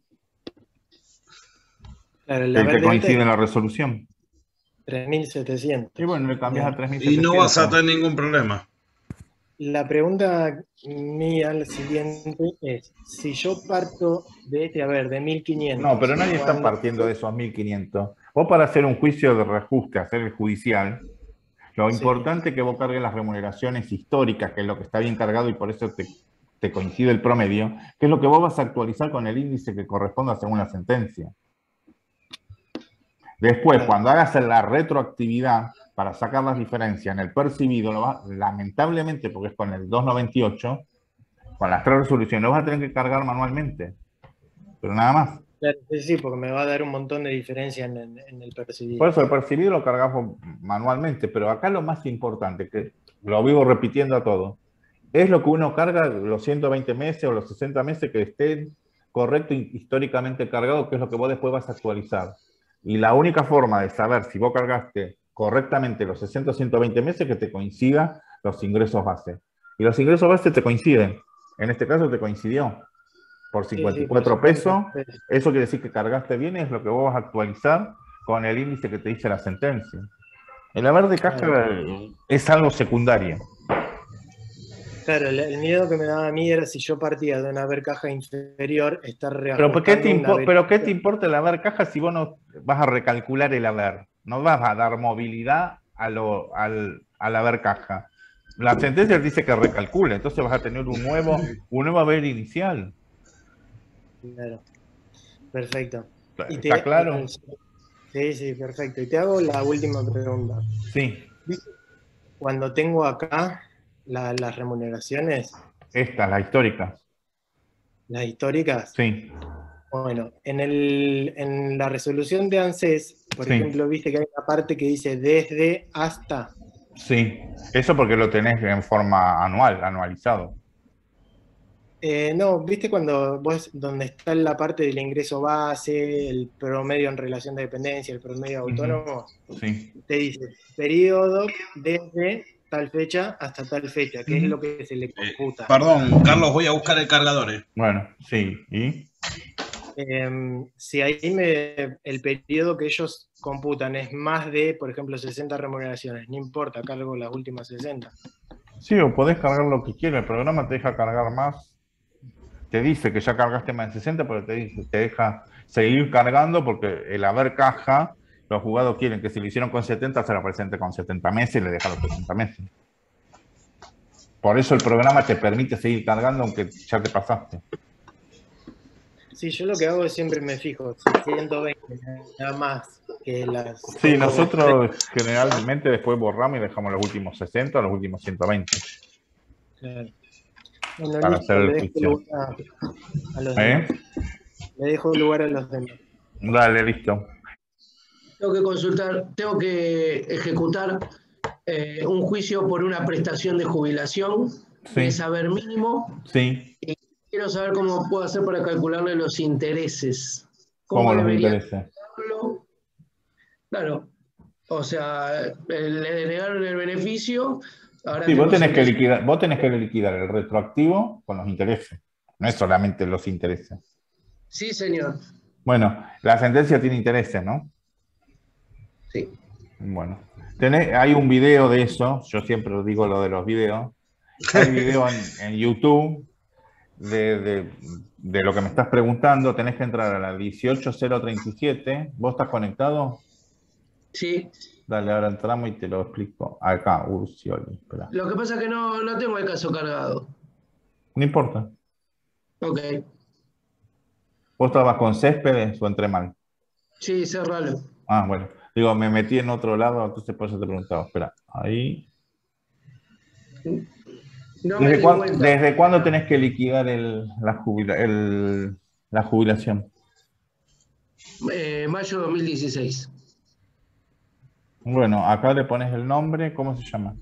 claro, el El que haber de coincide en alta la resolución. es tres mil setecientos. Y bueno, le cambias Bien. a tres mil Y setecientos. no vas a tener ningún problema. La pregunta mía, la siguiente, es, si yo parto de este haber de mil quinientos... No, pero nadie está cuando- partiendo de esos mil quinientos. Vos para hacer un juicio de reajuste, hacer el judicial, lo Sí. importante es que vos cargues las remuneraciones históricas, que es lo que está bien cargado y por eso te, te coincide el promedio, que es lo que vos vas a actualizar con el índice que corresponda según la sentencia. Después, Claro. cuando hagas la retroactividad para sacar las diferencias en el percibido, lo vas- lamentablemente, porque es con el doscientos noventa y ocho, con las tres resoluciones, lo vas a tener que cargar manualmente. Pero nada más. Claro, sí, sí, porque me va a dar un montón de diferencia en, en- en el percibido. Por eso el percibido lo cargamos manualmente, pero acá lo más importante, que lo vivo repitiendo a todos, es lo que uno carga los ciento veinte meses o los sesenta meses que estén correcto y históricamente cargado, que es lo que vos después vas a actualizar. Y la única forma de saber si vos cargaste correctamente los sesenta o ciento veinte meses es que te coincida los ingresos base. Y los ingresos base te coinciden. En este caso te coincidió. Por Sí, cincuenta y sí, cuatro por pesos, supuesto. eso quiere decir que cargaste bien, es lo que vos vas a actualizar con el índice que te dice la sentencia. El haber de caja Claro. es algo secundario. Claro, el, el miedo que me daba a mí era si yo partía de un haber caja inferior, estar Pero, reajustando ¿por qué te un impo- haber- ¿pero qué te importa el haber caja si vos no vas a recalcular el haber? No vas a dar movilidad a lo, al, al haber caja. La sentencia dice que recalcule, entonces vas a tener un nuevo, un nuevo haber inicial. Claro. Perfecto. Y ¿Está claro? Sí, sí, perfecto. Y te hago la última pregunta. Sí. ¿Viste? Cuando tengo acá la- las remuneraciones, Esta, la histórica. las históricas, Sí. bueno, en, el, en la resolución de ANSES, por Sí. ejemplo, viste que hay una parte que dice desde hasta. Sí. Eso porque lo tenés en forma anual, anualizado. Eh, no, viste cuando vos, donde está la parte del ingreso base, el promedio en relación de dependencia, el promedio autónomo, Sí. te dice periodo desde tal fecha hasta tal fecha, que es lo que se le computa. Perdón, Carlos, voy a buscar el cargador. eh. Bueno, sí. ¿Y? Em, si ahí me, el periodo que ellos computan es más de, por ejemplo, sesenta remuneraciones, no importa, cargo las últimas sesenta. Sí, o podés cargar lo que quieras. El programa te deja cargar más. Te dice que ya cargaste más de sesenta, pero te, dice, te deja seguir cargando porque el haber caja, los jugados quieren que si lo hicieron con setenta, se lo presente con setenta meses y le deja los setenta meses. Por eso el programa te permite seguir cargando aunque ya te pasaste. Sí, yo lo que hago es siempre me fijo, ciento veinte, nada más que las... Sí, nosotros generalmente después borramos y dejamos los últimos sesenta o los últimos ciento veinte. Claro. Bueno, Para listo, hacer el le dejo juicio. lugar a los ¿Eh? demás. Le dejo lugar a los demás. Dale, listo. Tengo que consultar, tengo que ejecutar eh, un juicio por una prestación de jubilación de Sí. saber mínimo. Sí. Y quiero saber cómo puedo hacer para calcularle los intereses. ¿Cómo los debería intereses? calcularlo? Claro. O sea, eh, le denegaron el beneficio. Ahora Sí, vos tengo tenés que intereses. liquidar, vos tenés que liquidar el retroactivo con los intereses. No es solamente los intereses. Sí, señor. Bueno, la sentencia tiene intereses, ¿no? Sí. Bueno, tenés, hay un video de eso, yo siempre digo lo de los videos. Hay video en, en YouTube de, de, de lo que me estás preguntando. Tenés que entrar a la dieciocho cero treinta y siete. ¿Vos estás conectado? Sí. Dale, ahora entramos y te lo explico. Acá, Urcioli, espera. Lo que pasa es que no, no tengo el caso cargado. No importa. Ok. ¿Vos estabas con Céspedes o entré mal? Sí, cerralo. Ah, bueno. Digo, me metí en otro lado, entonces por eso te preguntaba. Espera, ahí. No me ¿Desde, di cuán- cuenta. ¿Desde cuándo tenés que liquidar el, la, jubila- el- la jubilación? Eh, mayo dos mil dieciséis. Bueno, acá le pones el nombre, ¿cómo se llama?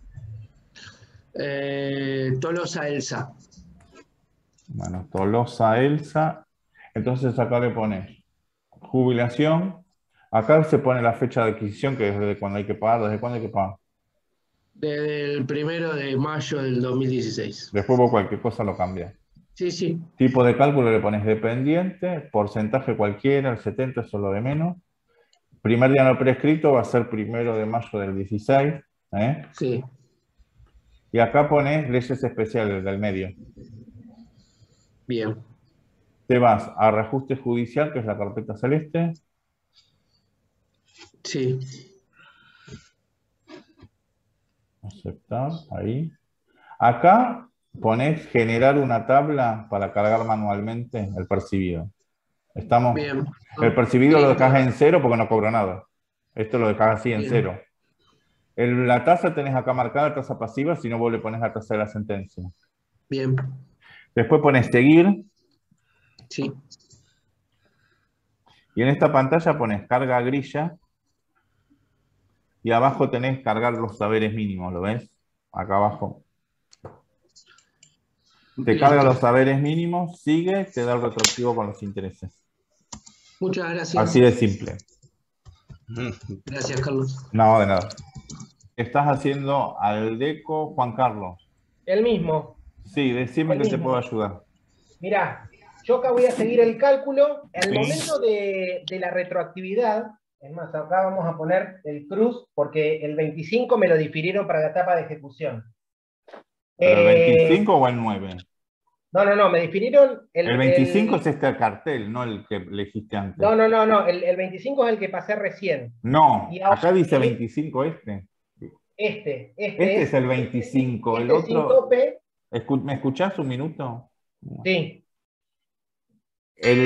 Eh, Tolosa Elsa. Bueno, Tolosa Elsa. Entonces acá le pones jubilación. Acá se pone la fecha de adquisición, que es desde cuando hay que pagar, desde cuándo hay que pagar. Desde el primero de mayo del dos mil dieciséis. Después vos cualquier cosa lo cambias. Sí, sí. Tipo de cálculo le pones dependiente, porcentaje cualquiera, el setenta, eso es lo de menos. Primer día no prescrito va a ser primero de mayo del dieciséis. ¿eh? Sí. Y acá pones leyes especiales del medio. Bien. Te vas a reajuste judicial, que es la carpeta celeste. Sí. Aceptar, ahí. Acá pones generar una tabla para cargar manualmente el percibido. ¿Estamos? Bien. El percibido Bien. lo dejas en cero porque no cobro nada. Esto lo dejas así en Bien. cero. El, la tasa tenés acá marcada, tasa pasiva, si no vos le pones la tasa de la sentencia. Bien. Después pones seguir. Sí. Y en esta pantalla pones carga grilla. Y abajo tenés cargar los saberes mínimos, ¿lo ves? Acá abajo. Te Listo. carga los saberes mínimos, sigue, te da el retroactivo con los intereses. Muchas gracias. Así de simple. Gracias, Carlos. No, de nada. Estás haciendo Aldeco Juan Carlos. El mismo. Sí, decime El que te mismo. puedo ayudar. Mirá, yo acá voy a seguir el cálculo. Al Sí. momento de, de la retroactividad, es más, acá vamos a poner el cruz, porque el veinticinco me lo difirieron para la etapa de ejecución. ¿Pero el Eh, veinticinco o el nueve? No, no, no, me difirieron el... El veinticinco el- es este cartel, no el que elegiste antes. No, no, no, no, el, el veinticinco es el que pasé recién. No, Y ahora- acá dice y- veinticinco este. Este, este, Este es el veinticinco, el este sin otro... tope, Escu- ¿Me escuchás un minuto? sí. El,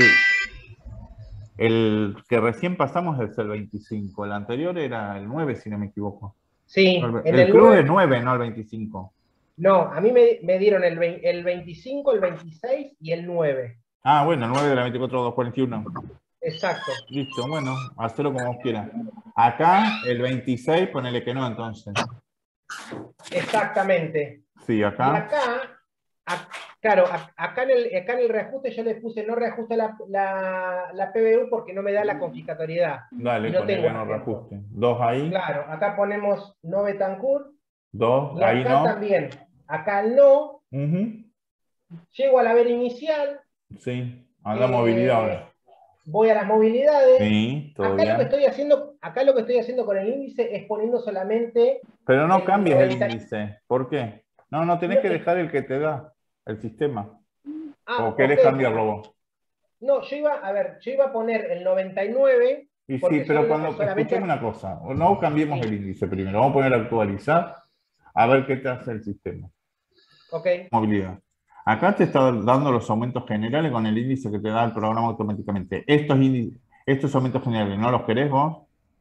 el que recién pasamos es el veinticinco, el anterior era el nueve, si no me equivoco. Sí, No, el en el el cruz nueve- es nueve, no el veinticinco. No, a mí me, me dieron el, vein- el veinticinco, el veintiséis y el nueve. Ah, bueno, el nueve de la veinticuatro dos cuarenta y uno. Exacto. Listo, bueno, hacelo como vos quieras. Acá, el veintiséis, ponele que no, entonces. Exactamente. Sí, Y acá. acá, a- claro, a- acá en, el, acá en el reajuste yo le puse no reajusta la, la, la P B U porque no me da la confiscatoriedad. Dale, Y no ponele tengo no ejemplo. reajuste. Dos ahí, Claro, acá ponemos no Betancourt dos, y ahí acá no. también. Acá el no, Ujú. llego al haber inicial, Sí, anda eh, movilidad ahora. voy a las movilidades. Sí, todo Acá lo que bien. estoy haciendo, acá lo que estoy haciendo con el índice es poniendo solamente Pero no el cambies el noventa. índice. ¿Por qué? No, no tenés No, que es- dejar el que te da el sistema. Ah, ¿O querés ok. cambiarlo vos? No, yo iba, a ver, yo iba a poner el noventa y nueve. Y porque sí, pero solo- cuando solamente- escuchame una cosa, no cambiemos Sí. el índice primero, vamos a poner a actualizar a ver qué te hace el sistema. Ok, Movilidad. Acá te está dando los aumentos generales con el índice que te da el programa automáticamente. Estos, indi- estos aumentos generales, ¿no los querés vos?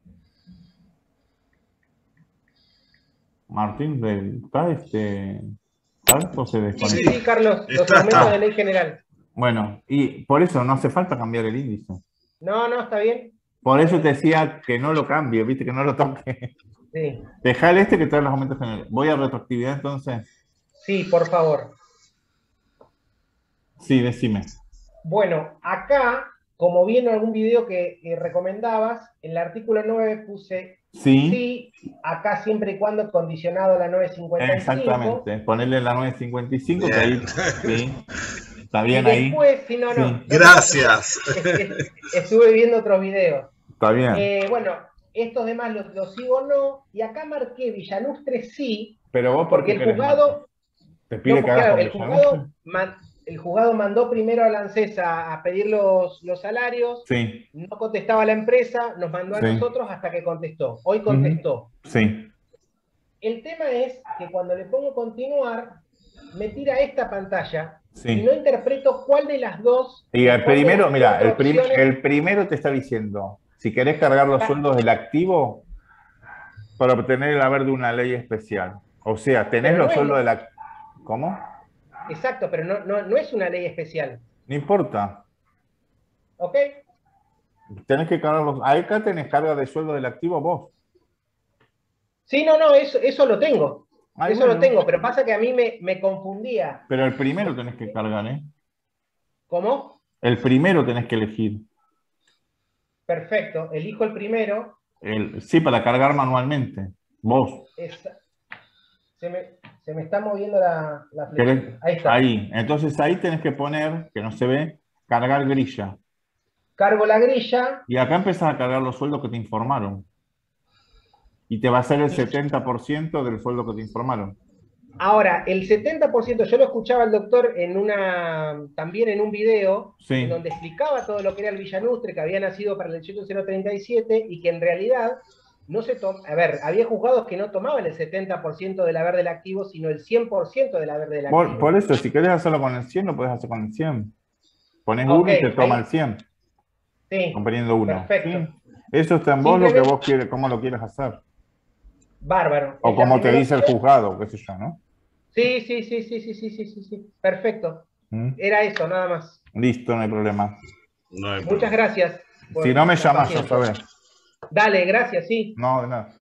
Martín, del- ¿está este? ¿Está o se sí, desconectó? sí, Carlos, los Está, aumentos está. de ley general. Bueno, y por eso no hace falta cambiar el índice. No, no, está bien. Por eso te decía que no lo cambie, viste, que no lo toque. Sí, Dejá el este que trae los aumentos generales. Voy a retroactividad entonces. sí, por favor. Sí, decime. Bueno, acá, como vi en algún video que, que recomendabas, en el artículo nueve puse Sí, sí, acá siempre y cuando condicionado a la nueve cincuenta y cinco. exactamente. Ponerle la nueve cincuenta y cinco, que Bien. ahí, sí, está Y bien ahí. después, sí, no, no. Sí. Gracias. Estuve viendo otros videos. Está bien. Eh, bueno, estos demás los, los sigo o no, y acá marqué Villanustre sí, Pero vos, ¿por porque qué el querés juzgado, más? ¿Te no, pide que porque, hagas claro, con el Villanustre? juzgado, man- el juzgado mandó primero a la ANSESA a pedir los, los salarios, Sí, no contestaba la empresa, nos mandó a Sí. nosotros hasta que contestó. Hoy contestó. sí. El tema es que cuando le pongo continuar, me tira esta pantalla Sí. y no interpreto cuál de las dos. Y el cuál de primero, las mira, el, cuatro prim- opciones- el primero te está diciendo, si querés cargar los Ah. sueldos del activo para obtener el haber de una ley especial. O sea, tenés Pero no los es- sueldos del activo. ¿Cómo? Exacto, pero no, no, no es una ley especial. No importa. ¿Ok? Tenés que cargar los... Acá tenés carga de sueldo del activo vos. Sí, no, no, eso, eso lo tengo. Ay, eso bueno. lo tengo, pero pasa que a mí me, me confundía. Pero el primero tenés que cargar, ¿eh? ¿Cómo? El primero tenés que elegir. Perfecto, elijo el primero. El, sí, para cargar manualmente. Vos. Esa, se, me, se me está moviendo la, la flecha. Ahí está. Ahí. Entonces ahí tenés que poner, que no se ve, cargar grilla. Cargo la grilla. Y acá empezás a cargar los sueldos que te informaron. Y te va a ser el setenta por ciento del sueldo que te informaron. Ahora, el setenta por ciento, yo lo escuchaba al doctor en una, también en un video, sí. en donde explicaba todo lo que era el Villanustre, que había nacido para el decreto cero treinta y siete, y que en realidad no se toma, a ver, había juzgados que no tomaban el setenta por ciento del haber del activo, sino el cien por ciento del haber del activo. Por, por eso, si querés hacerlo con el cien, lo podés hacer con el cien. Pones Okay, uno y te toma ahí. el cien. Sí. Componiendo uno. Perfecto. ¿Sí? Eso está en vos lo que vos quieres, cómo lo quieres hacer. Bárbaro. O como te dice el juzgado, qué sé yo, ¿no? Sí, sí, sí, sí, sí, sí, sí, sí, sí. Perfecto. ¿Mm? Era eso, nada más. Listo, no hay problema. No hay Muchas gracias. Si no me llamas, yo sabés. Dale, gracias, sí. No, de nada.